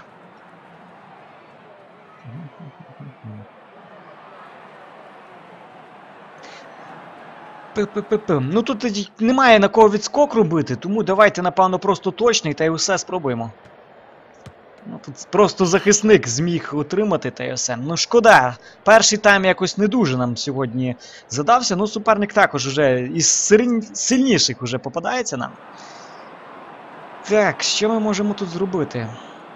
Ну тут немає на кого відскок робити, тому давайте, напевно, просто точний та й усе спробуємо. Ну, тут просто захисник зміг отримати та й все. Ну, шкода. Перший тайм якось не дуже нам сьогодні задався. Ну, суперник також уже із сильніших уже попадається нам. Так, що ми можемо тут зробити?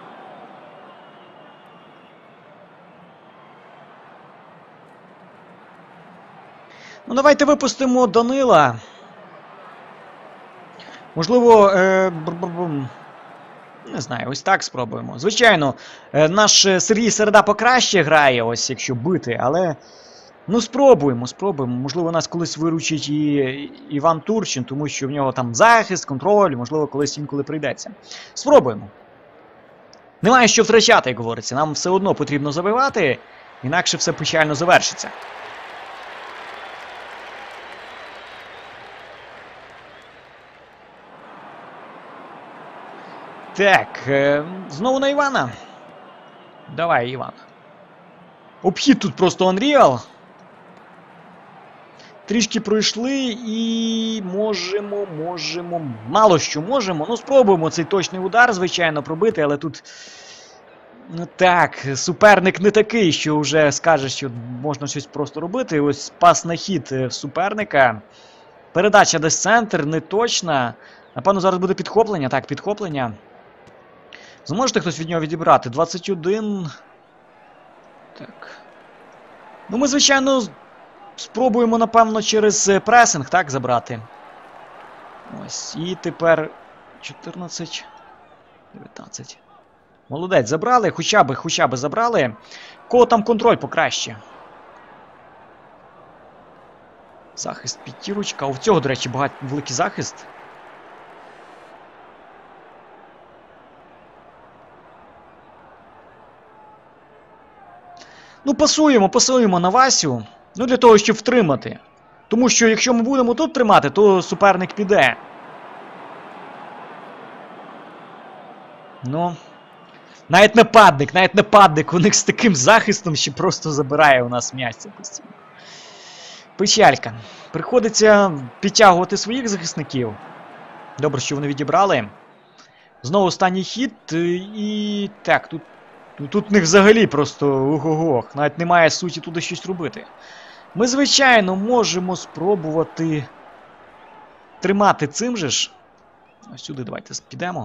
Ну, давайте випустимо Данила. Можливо, не знаю, ось так спробуємо. Звичайно, наш Сергій Середа покраще грає, ось якщо бити, але... Ну, спробуємо. Можливо, нас колись виручить і Іван Турчин, тому що в нього там захист, контроль, можливо, колись інколи прийдеться. Спробуємо. Немає що втрачати, як говориться. Нам все одно потрібно забивати, інакше все печально завершиться. Так, знову на Івана. Давай, Іван. Обхід тут просто Unreal. Трішки пройшли і можемо. Мало що можемо. Ну, спробуємо цей точний удар, звичайно, пробити, але тут... Ну так, суперник не такий, що вже скаже, що можна щось просто робити. Ось пас на хід суперника. Передача десь центр, не точна. Напевно, зараз буде підхоплення. Так, підхоплення. Зможете хтось від нього відібрати? 21. Так. Ну, ми, звичайно, спробуємо, напевно, через пресинг, так, забрати. Ось. І тепер 14. 19. Молодець, забрали. Хоча би забрали. Кого там контроль покраще? Захист п'ятірочка. У цього, до речі, великий захист. Ну, пасуємо на Васю. Ну, для того, щоб втримати. Тому що, якщо ми будемо тут тримати, то суперник піде. Ну. Навіть нападник у них з таким захистом, що просто забирає у нас м'яч постійно. Печалька. Приходиться підтягувати своїх захисників. Добре, що вони відібрали. Знову останній хід. І так, тут в них взагалі просто ого-го. Навіть немає суті туди щось робити. Ми, звичайно, можемо спробувати тримати цим же ж. Ось сюди давайте підемо.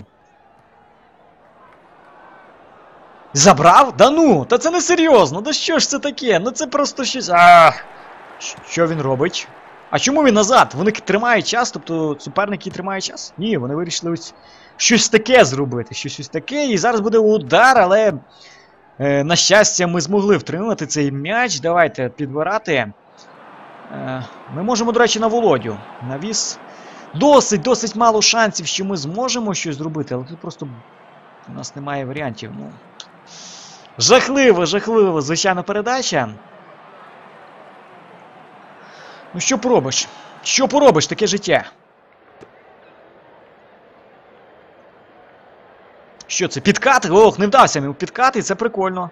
Забрав? Да ну! Та це не серйозно! Да що ж це таке? Ну це просто щось... Що він робить? А чому він назад? Вони тримають час, тобто суперники тримають час? Ні, вони вирішили ось щось таке зробити. Щось таке, і зараз буде удар, але... на щастя, ми змогли втримати цей м'яч. Давайте підбирати. Ми можемо, до речі, на Володю. Навіс. Досить мало шансів, що ми зможемо щось зробити, але тут просто у нас немає варіантів. Ну. Жахливо, звичайно, передача. Ну що поробиш? Що поробиш, таке життя? Що це, підкат? Ох, не вдався йому підкат, і це прикольно.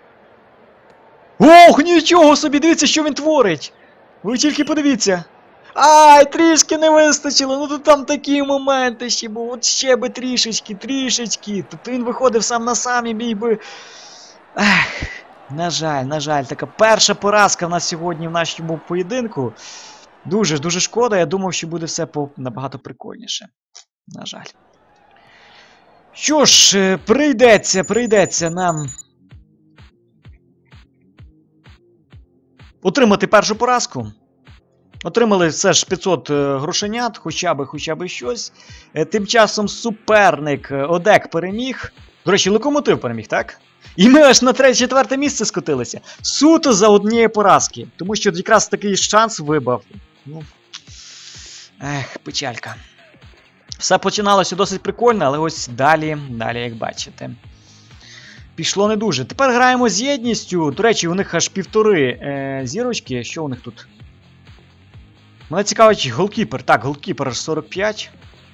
Ох, нічого собі, дивіться, що він творить! Ви тільки подивіться. Ай, трішки не вистачило, ну тут там такі моменти ще був, от ще би трішечки. Тобто він виходив сам на сам і міг би... Ех, на жаль, така перша поразка в нас сьогодні в нашому поєдинку. Дуже шкода, я думав, що буде все набагато прикольніше. На жаль. Що ж, прийдеться нам отримати першу поразку. Отримали все ж 500 грошенят, хоча би щось. Тим часом суперник Одек переміг. До речі, Локомотив переміг, так? І ми аж на 3-4 місце скотилися. Суто за однієї поразки. Тому що якраз такий шанс вибав. Ну, ех, печалька. Все починалося досить прикольно, але ось далі, як бачите. Пішло не дуже. Тепер граємо з єдністю. До речі, у них аж 1,5 зірочки. Що у них тут? Мене цікавить голкіпер. Так, голкіпер 45.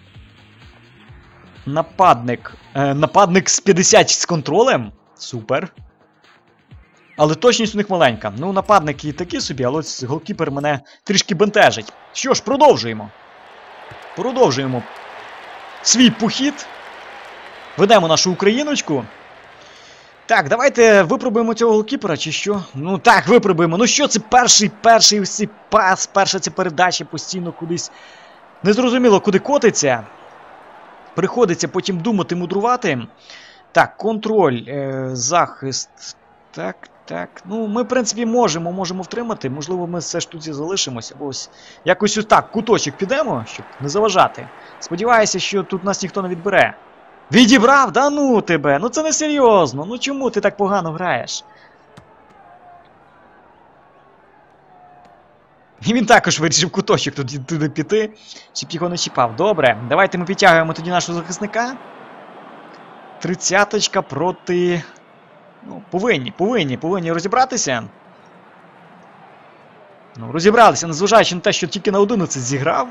Нападник. Нападник з 50 з контролем. Супер. Але точність у них маленька. Ну, нападники і такі собі, але ось голкіпер мене трішки бентежить. Що ж, продовжуємо. Продовжуємо свій похід. Ведемо нашу україночку. Так, давайте випробуємо цього голкіпера, чи що? Ну так, випробуємо. Ну що це перший ось пас, перша ця передача постійно кудись. Незрозуміло, куди котиться. Приходиться потім думати, мудрувати. Так, контроль, захист. Так. Ну, ми, в принципі, можемо втримати. Можливо, ми все ж тут і залишимося. Або ось якось ось так, куточок підемо, щоб не заважати. Сподіваюся, що тут нас ніхто не відбере. Відібрав? Да ну тебе! Ну це не серйозно. Ну чому ти так погано граєш? І він також вирішив куточок туди піти, щоб його не чіпав. Добре, давайте ми підтягуємо тоді нашого захисника. 30-очка проти... Ну, повинні розібратися. Ну, розібралися, незважаючи на те, що тільки на 11 зіграв.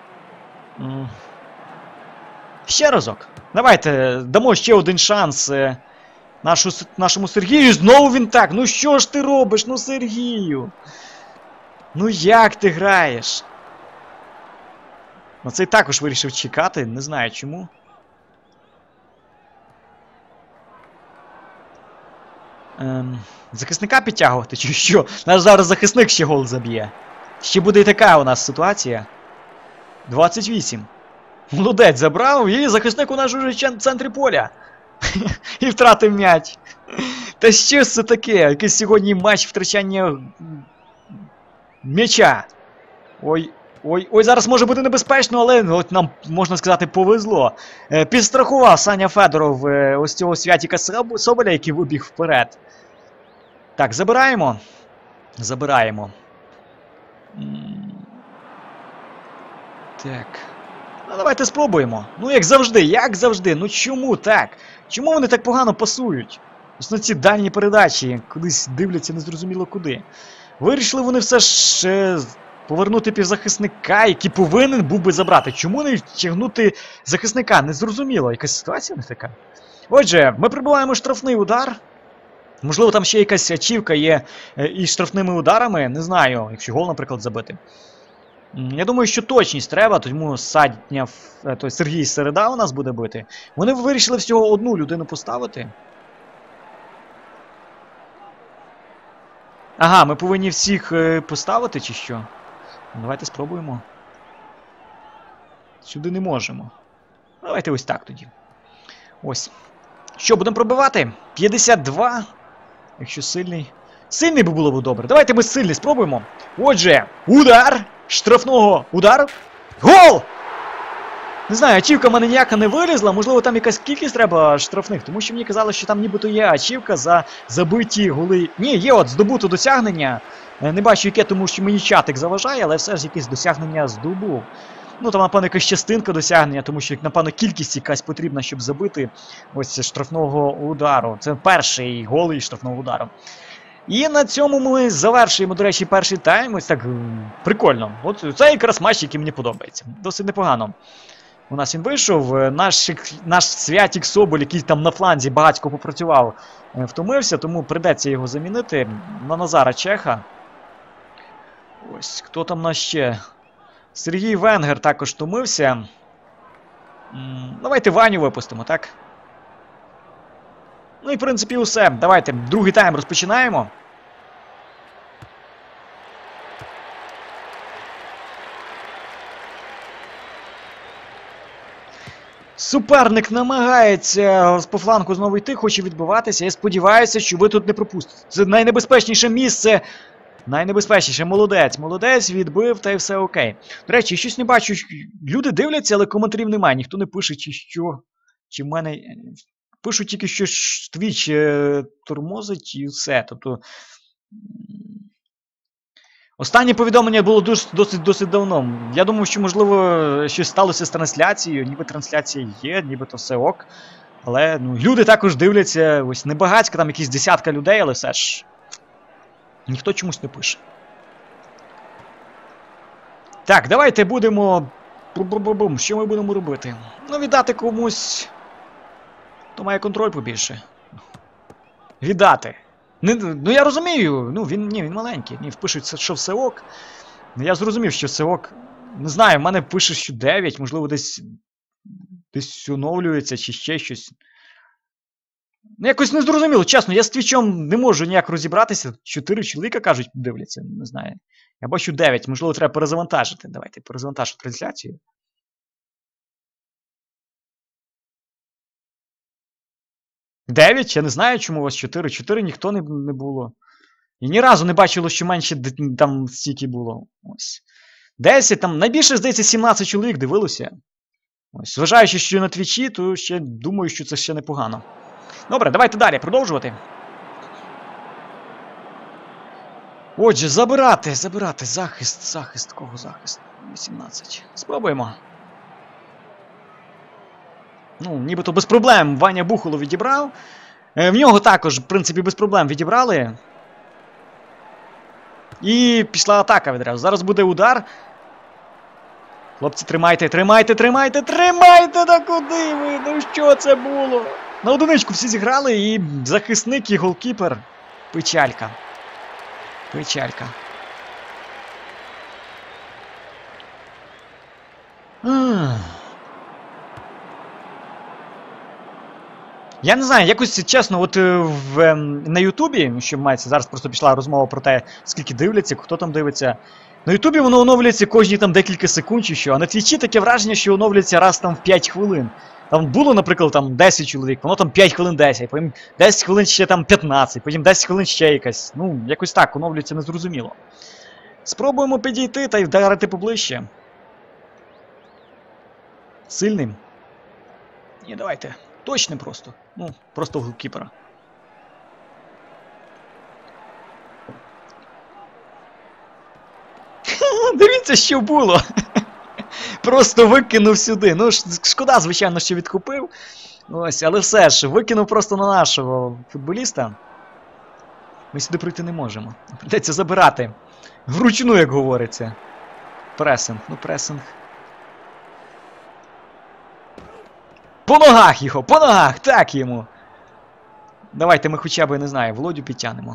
Ще разок. Давайте дамо ще один шанс нашому Сергію. Знову він так. Ну що ж ти робиш? Ну, Сергію. Ну як ти граєш? Ну, цей також вирішив чекати, не знаю чому. Захисника підтягувати, чи що? Наш зараз захисник ще гол заб'є. Ще буде і така у нас ситуація. 28. Молодець, забрав, і захисник у нас уже в центрі поля. І втратив м'яч. Та що це таке? Якийсь сьогодні матч втрачання м'яча. Ой, зараз може бути небезпечно, але от нам, можна сказати, повезло. Підстрахував Саня Федоров ось цього Святіка Соболя, який вибіг вперед. Так, забираємо. Так. Ну, давайте спробуємо. Ну, як завжди. Ну, чому так? Чому вони так погано пасують? Ось на ці дальні передачі, кудись дивляться незрозуміло куди. Вирішили вони все ж повернути півзахисника, який повинен був би забрати. Чому не тягнути захисника? Незрозуміло. Якась ситуація не така. Отже, ми прибуваємо штрафний удар. Можливо, там ще якась ачівка є із штрафними ударами. Не знаю, якщо гол, наприклад, забити. Я думаю, що точність треба, тому Сергій Середа у нас буде бити. Вони вирішили всього одну людину поставити. Ага, ми повинні всіх поставити, чи що? Давайте спробуємо. Сюди не можемо. Давайте ось так тоді. Ось. Що, будемо пробивати? 52. Якщо сильний. Сильний би було б добре. Давайте ми сильний спробуємо. Отже, удар! Штрафного удар. Гол! Не знаю, ачівка в мене ніяка не вилізла. Можливо, там якась кількість треба штрафних. Тому що мені казали, що там нібито є ачівка за забиті голи. Ні, є от здобуто досягнення. Не бачу яке, тому що мені чатик заважає, але все ж якесь досягнення здобув. Ну, там, напевно, якась частинка досягнення, тому що, напевно, кількість якась потрібна, щоб забити ось штрафного удару. Це перший гол із штрафного удару. І на цьому ми завершуємо, до речі, перший тайм. Ось так прикольно. От це якраз матч, який мені подобається. Досить непогано. У нас він вийшов. Наш Святік Соболь, який там на фланзі багатько попрацював, втомився, тому прийдеться його замінити на Назара Чеха. Ось, хто там нас ще? Сергій Венгер також втомився. Давайте Ваню випустимо, так? Ну і, в принципі, усе. Давайте, другий тайм розпочинаємо. Суперник намагається по флангу знову йти, хоче відбиватися. Я сподіваюся, що ви тут не пропустите. Це найнебезпечніше місце. Найнебезпечніше. Молодець. Молодець, відбив, та й все окей. До речі, щось не бачу. Люди дивляться, але коментарів немає. Ніхто не пише, чи що. Чи в мене... Пишуть тільки, що Twitch тормозить і все. Тобто... Останнє повідомлення було досить давно. Я думав, що, можливо, щось сталося з трансляцією. Ніби трансляція є, ніби то все ок. Але ну, люди також дивляться. Ось небагацько, там якісь десятка людей, але все ж... Ніхто чомусь не пише. Так, давайте будемо... Бум-бум-бум. Що ми будемо робити? Ну, віддати комусь... То має контроль побільше. Віддати. Ну я розумію, ну він маленький. Ні, впишуть, що все ок. Я зрозумів, що все ок. Не знаю, в мене пише, що 9, можливо, десь оновлюється чи ще щось. Ну, якось не зрозуміло, чесно, я з твічом не можу ніяк розібратися. 4 чоловіка, кажуть, дивляться, не знаю. Я бачу 9, можливо, треба перезавантажити. Давайте перезавантажу трансляцію. Дев'ять? Я не знаю, чому у вас 4. 4 ніхто не було. І ні разу не бачило, що менше там стільки було. Ось. 10, там найбільше, здається, 17 чоловік дивилося. Ось. Зважаючи, що на твічі, то ще думаю, що це ще непогано. Добре, давайте далі продовжувати. Отже, забирати. Захист. Кого захист? 18. Спробуємо. Ну, нібито без проблем Ваня Бухоло відібрав. В нього також, в принципі, без проблем відібрали. І пішла атака відразу. Зараз буде удар. Хлопці, тримайте! Та куди ви? Ну що це було? На одиничку всі зіграли, і захисник, і голкіпер. Печалька. Я не знаю, якось чесно, от на Ютубі, що мається, зараз просто пішла розмова про те, скільки дивляться, хто там дивиться. На Ютубі воно оновлюється кожні там декілька секунд чи що, а на Твічі таке враження, що оновлюється раз там в 5 хвилин. Там було, наприклад, там 10 чоловік, воно там 5 хвилин 10, потім 10 хвилин ще там 15, потім 10 хвилин ще якась. Ну, якось так, оновлюється незрозуміло. Спробуємо підійти та й вдарити поближче. Сильним. Ні, давайте. Точним просто. Ну, просто в голкіпера. Дивіться, що було. Просто викинув сюди. Ну, шкода, звичайно, що відкупив. Ось, але все ж, викинув просто на нашого футболіста. Ми сюди прийти не можемо. Придеться забирати. Вручну, як говориться. Пресинг. Ну, пресинг. По ногах його, по ногах, так йому. Давайте ми хоча б, не знаю, Володю підтягнемо.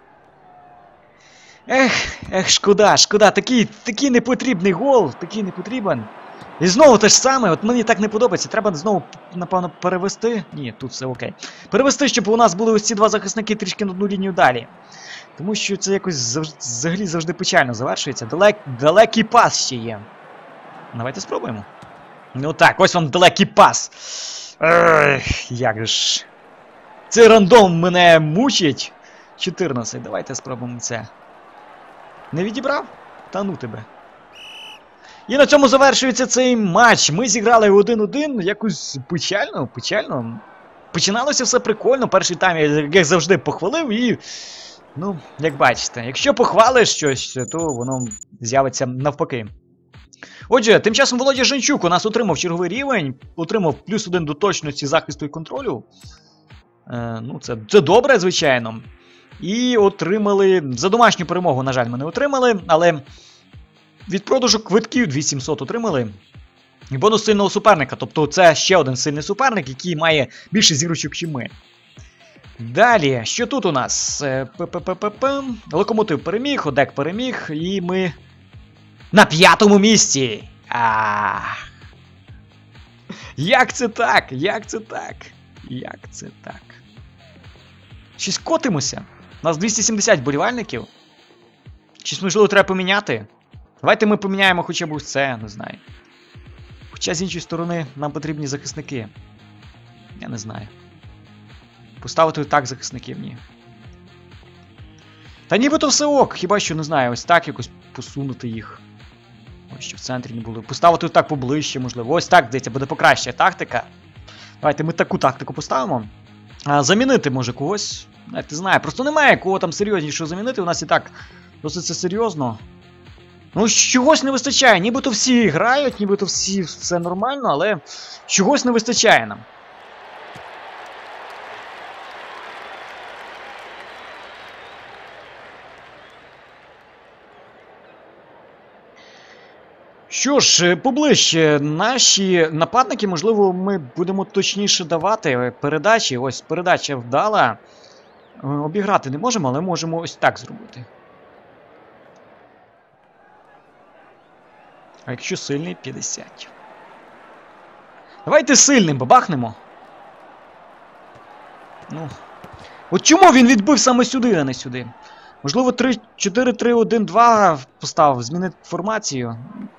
Ех, шкода, такий непотрібний гол, такий не потрібен. І знову те ж саме, от мені так не подобається, треба знову, напевно, перевести. Ні, тут все окей. Перевести, щоб у нас були ось ці два захисники трішки на одну лінію далі. Тому що це якось взагалі завжди печально завершується. Далекий пас ще є. Давайте спробуємо. Ну так, ось вам далекий пас. Ех, як ж. Цей рандом мене мучить. 14, давайте спробуємо це. Не відібрав? Та ну тебе. І на цьому завершується цей матч. Ми зіграли 1-1, якось печально. Починалося все прикольно, перший тайм я, як завжди, похвалив і... Ну, як бачите, якщо похвалиш щось, то воно з'явиться навпаки. Отже, тим часом Володя Женчук у нас отримав черговий рівень, отримав +1 до точності захисту і контролю. Ну, це добре, звичайно. І отримали. За домашню перемогу, на жаль, ми не отримали, але від продажу квитків 2700 отримали. І бонус сильного суперника. Тобто це ще один сильний суперник, який має більше зірочок, ніж ми. Далі, що тут у нас? Локомотив переміг, Одек переміг, і ми на 5-му місці. Як це так? Як це так? Як це так? Щось котимося. У нас 270 болівальників. Щось, можливо, треба поміняти. Давайте ми поміняємо хоча б це, не знаю. Хоча, з іншої сторони, нам потрібні захисники. Я не знаю. Поставити так захисників, ні. Та нібито все ок, хіба що, не знаю, ось так якось посунути їх. Ось що в центрі не було. Поставити так поближче, можливо. Ось так, здається, буде покраща тактика. Давайте ми таку тактику поставимо. Замінити може когось. Навіть не знаю, просто немає кого там серйозніше замінити. У нас і так досить це серйозно. Ну, чогось не вистачає. Нібито всі грають, нібито всі все нормально, але чогось не вистачає нам. Що ж, поближче наші нападники, можливо, ми будемо точніше давати передачі. Ось передача вдала. Обіграти не можемо, але можемо ось так зробити. А якщо сильний, 50. Давайте сильним бабахнемо. Ну. От чому він відбив саме сюди, а не сюди? Можливо, 4-3-1-2 поставив, змінити формацію.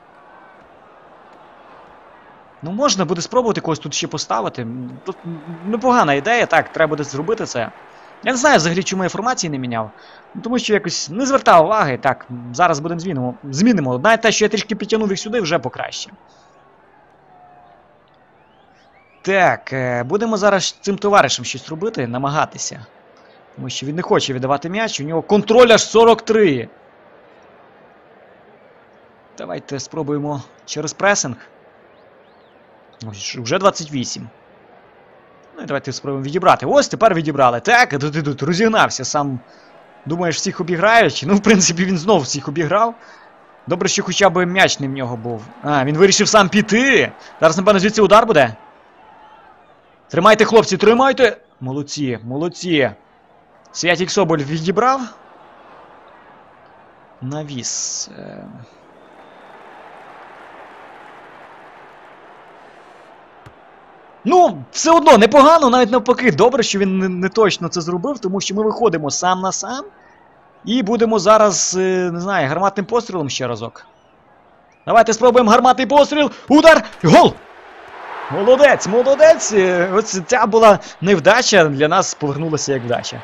Ну, можна буде спробувати когось тут ще поставити. Тут непогана ідея, так, треба буде зробити це. Я не знаю взагалі, чому я формації не міняв. Тому що якось не звертав уваги. Так, зараз будемо змінимо. Навіть те, що я трішки підтягнув їх сюди, вже покраще. Так, будемо зараз цим товаришем щось робити, намагатися. Тому що він не хоче віддавати м'яч, у нього контроль аж 43. Давайте спробуємо через пресинг. Ось, вже 28. Ну і давайте спробуємо відібрати. Ось, тепер відібрали. Так, ти тут розігнався. Сам думаєш, всіх обіграють. Ну, в принципі, він знов всіх обіграв. Добре, що хоча б м'яч не в нього був. А, він вирішив сам піти. Зараз, напевно, звідси удар буде. Тримайте, хлопці, тримайте. Молодці, молодці. Святік Соболь відібрав. Навіс. Ну, все одно, непогано, навіть навпаки. Добре, що він не точно це зробив, тому що ми виходимо сам на сам. І будемо зараз, не знаю, гарматним пострілом ще разок. Давайте спробуємо гарматний постріл. Удар! Гол! Молодець, молодець! Ось ця була невдача, для нас повернулася як вдача.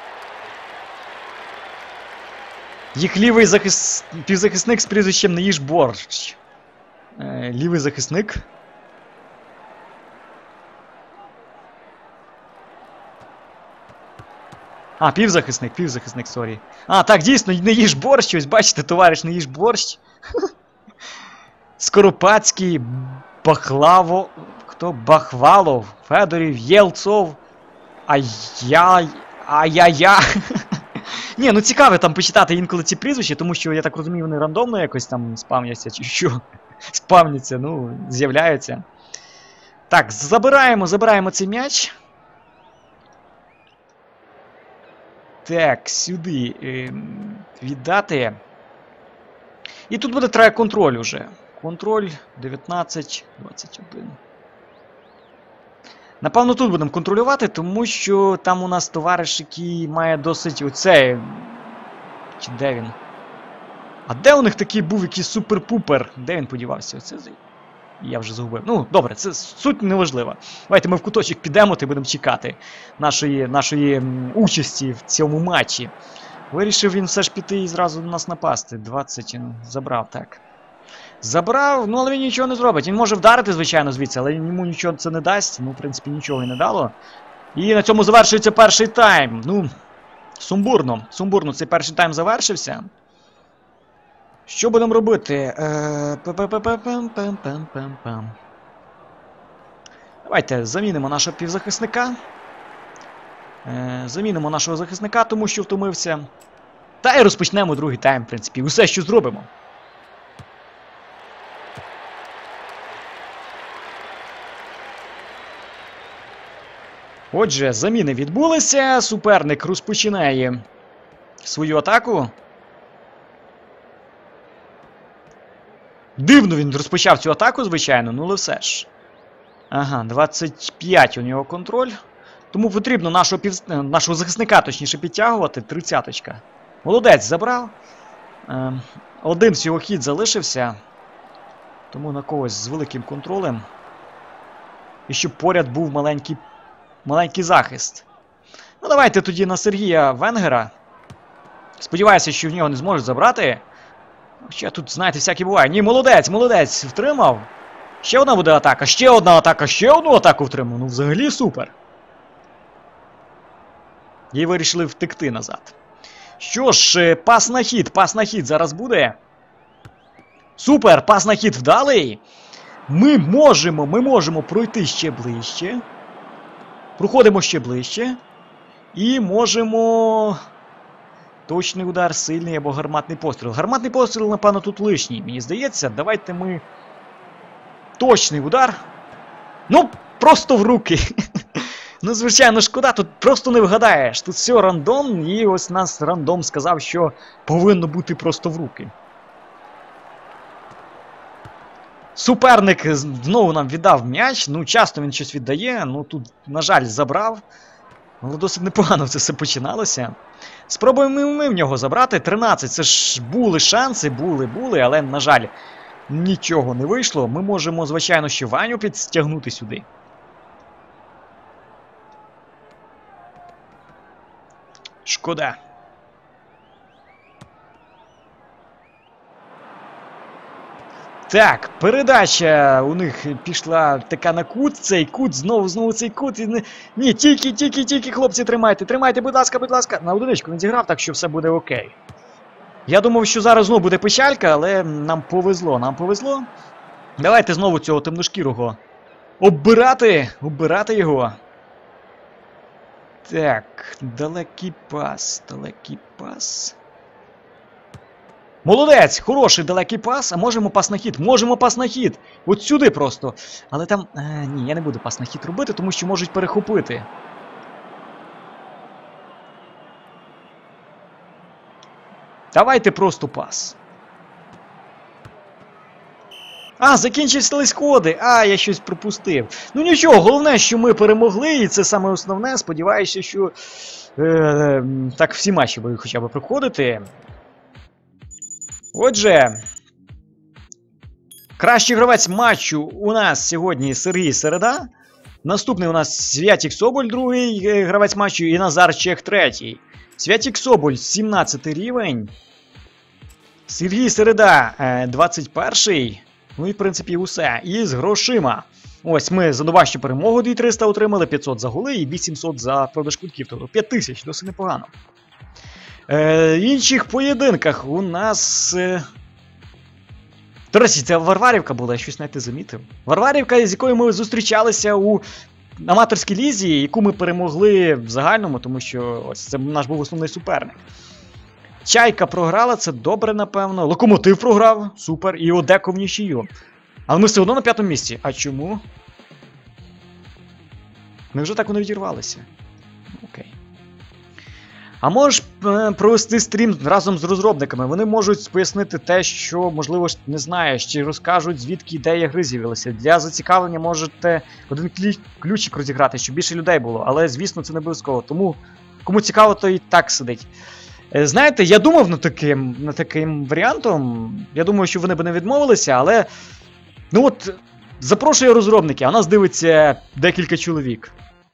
Їх лівий півзахисник з прізвищем не їж борщ. Лівий захисник. А, півзахисник, сорі. А, так, дійсно, не їж борщ, ось бачите, товариш, не їж борщ. Скоропадський, Бахлаво... Хто? Бахвалов, Федорів, Єлцов, Ай-я-я. Ні, ну цікаво там почитати інколи ці прізвища, тому що, я так розумію, вони рандомно якось там спавняться, чи що. Спавняться, ну, з'являються. Так, забираємо цей м'яч. Так, сюди віддати. І тут буде треба контроль уже. Контроль 19, 21. Напевно, тут будемо контролювати, тому що там у нас товариш, який має досить оцей. Чи де він? А де у них такий був якийсь супер-пупер? Де він подівався? Оце я вже загубив. Ну, добре, це суть неважлива. Давайте ми в куточок підемо та будемо чекати нашої участі в цьому матчі. Вирішив він все ж піти і зразу на нас напасти. 20, забрав, так. Забрав, ну але він нічого не зробить. Він може вдарити, звичайно, звідси, але йому нічого це не дасть. Ну, в принципі, нічого і не дало. І на цьому завершується перший тайм. Ну, сумбурно цей перший тайм завершився. Що будемо робити? Пам-пам-пам-пам-пам-пам. Давайте замінимо нашого півзахисника. Замінимо нашого захисника, тому що втомився. Та й розпочнемо другий тайм, в принципі. Усе, що зробимо. Отже, заміни відбулися. Суперник розпочинає свою атаку. Дивно він розпочав цю атаку, звичайно, ну але все ж. Ага, 25 у нього контроль. Тому потрібно нашого захисника, точніше, підтягувати. 30-очка. Молодець, забрав. Один всього хід залишився. Тому на когось з великим контролем. І щоб поряд був маленький захист. Ну давайте тоді на Сергія Венгера. Сподіваюся, що в нього не зможуть забрати. Хоча тут, знаєте, всяке буває. Ні, молодець, втримав. Ще одна буде атака, ще одна атака, ще одну атаку втримав. Ну взагалі супер. І вирішили втекти назад. Що ж, пас на хід зараз буде. Супер, пас на хід вдалий. Ми можемо пройти ще ближче. Проходимо ще ближче. І можемо... Точний удар, сильний або гарматний постріл. Гарматний постріл, напевно, тут лишній, мені здається. Давайте ми... Точний удар. Ну, просто в руки. Ну, звичайно, шкода, тут просто не вгадаєш. Тут все рандом, і ось нас рандом сказав, що повинно бути просто в руки. Суперник знову нам віддав м'яч. Ну, часто він щось віддає. Ну, тут, на жаль, забрав. Але досить непогано це все починалося. Спробуємо ми в нього забрати. 13. Це ж були шанси, були, але, на жаль, нічого не вийшло. Ми можемо, звичайно, ще Ваню підстягнути сюди. Шкода. Так, передача у них пішла така на кут, цей кут, знову цей кут. Ні, тільки, хлопці, тримайте, будь ласка. На одиничку він зіграв, так що все буде окей. Я думав, що зараз знову буде печалька, але нам повезло. Давайте знову цього темношкірого оббирати його. Так, далекий пас. Молодець! Хороший далекий пас. А можемо пас на хід? Можемо пас на хід! От сюди просто. Але там... ні, я не буду пас на хід робити, тому що можуть перехопити. Давайте просто пас. Закінчились сходи. Я щось пропустив. Ну нічого, головне, що ми перемогли, і це саме основне. Сподіваюся, що так всі матчі будуть хоча б проходити. Отже, кращий гравець матчу у нас сьогодні Сергій Середа. Наступний у нас Святік Соболь, другий гравець матчу, і Назар Чех, третій. Святік Соболь, 17 рівень. Сергій Середа, 21-й. Ну і, в принципі, усе. І з грошима. Ось ми за домашню перемогу 2300 отримали, 500 за голи і 800 за продаж квитків. Тобто 5000, досить непогано. В інших поєдинках у нас... До речі, це Варварівка була, я щось навіть не замітив. Варварівка, з якою ми зустрічалися у аматорській лізі, яку ми перемогли в загальному, тому що ось це наш був основний суперник. Чайка програла, це добре, напевно. Локомотив програв, супер, і Одеко в нічию. Але ми все одно на 5-му місці. А чому? Ми вже так вони відірвалися. Окей. А можеш провести стрім разом з розробниками. Вони можуть пояснити те, що, можливо, не знаєш, чи розкажуть, звідки ідея гри з'явилася. Для зацікавлення можете один ключик розіграти, щоб більше людей було. Але, звісно, це не обов'язково. Тому, кому цікаво, то і так сидить. Знаєте, я думав над таким варіантом. Я думаю, що вони б не відмовилися, але... Ну от, запрошую розробники, а нас дивиться декілька чоловік.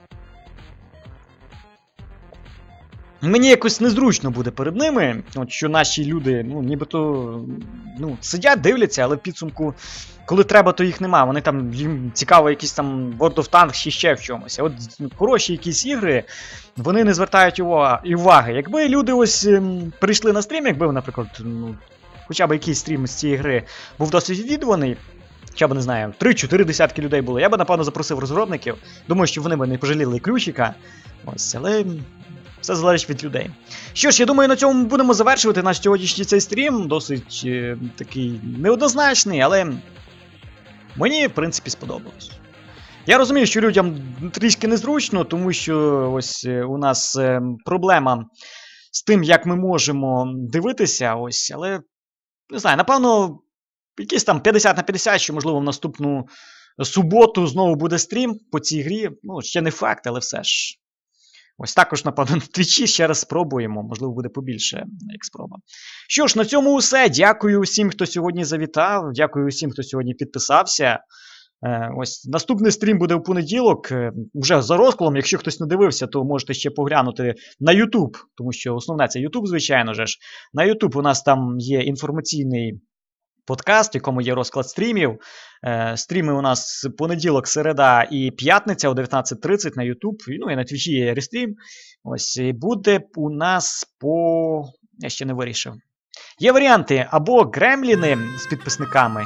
Мені якось незручно буде перед ними, от що наші люди, ну, нібито, сидять, дивляться, але в підсумку, коли треба, то їх нема. Вони там, їм цікаво якісь там World of Tanks чи ще в чомусь. От хороші якісь ігри, вони не звертають уваги. Якби люди ось прийшли на стрім, якби, наприклад, хоча б якийсь стрім з цієї гри був досить відвідуваний, хоча б, не знаю, 3-4 десятки людей було, я би, напевно, запросив розробників. Думаю, що вони б не пожаліли ключика. Ось, але все залежить від людей. Що ж, я думаю, на цьому будемо завершувати наш сьогоднішній цей стрім. Досить такий неоднозначний, але мені, в принципі, сподобалось. Я розумію, що людям трішки незручно, тому що ось у нас проблема з тим, як ми можемо дивитися, ось, але, не знаю, напевно, якісь там 50 на 50, що, можливо, в наступну суботу знову буде стрім по цій грі. Ну, ще не факт, але все ж. Ось також, напевно, на твічі ще раз спробуємо, можливо, буде побільше, як спроба. Що ж, на цьому все. Дякую усім, хто сьогодні завітав, дякую усім, хто сьогодні підписався. Ось наступний стрім буде у понеділок, вже за розкладом. Якщо хтось не дивився, то можете ще поглянути на YouTube, тому що основне це YouTube, звичайно ж. На YouTube у нас там є інформаційний подкаст, в якому є розклад стрімів. Стріми у нас понеділок, середа і п'ятниця о 19:30 на YouTube. Ну і на Твічі є рестрім. Ось і буде у нас по... Я ще не вирішив. Є варіанти або гремліни з підписниками.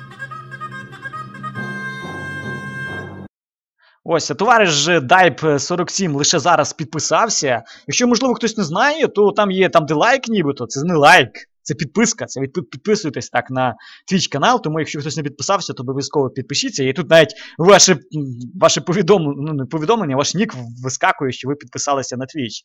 Ось, товариш Дайп47 лише зараз підписався. Якщо, можливо, хтось не знає, то там є там, де лайк нібито, це не лайк, це підписка. Це ви підписуєтесь так на Twitch канал, тому якщо хтось не підписався, то обов'язково підпишіться. І тут навіть ваше повідомлення, ну не повідомлення, ваш нік вискакує, що ви підписалися на Twitch.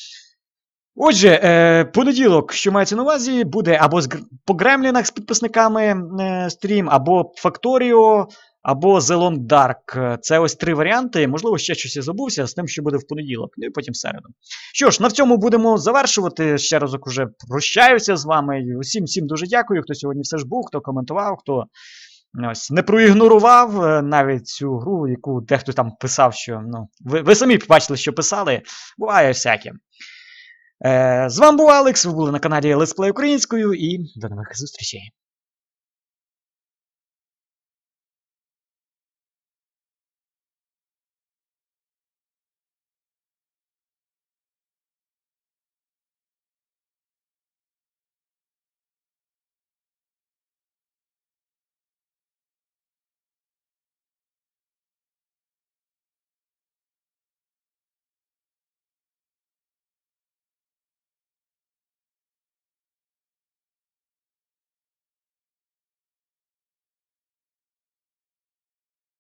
Отже, понеділок, що мається на увазі, буде або по Гремлінах з підписниками стрім, або Факторіо, або The Long Dark. Це ось 3 варіанти. Можливо, ще щось я забувся з тим, що буде в понеділок. Ну і потім в середу. Що ж, на цьому будемо завершувати. Ще разок уже прощаюся з вами. Усім дуже дякую, хто сьогодні все ж був, хто коментував, хто ось не проігнорував навіть цю гру, яку дехто там писав, що... Ну, ви самі побачили, що писали. Буває всяке. З вами був Алекс, ви були на каналі Let's Play українською і до нових зустрічей.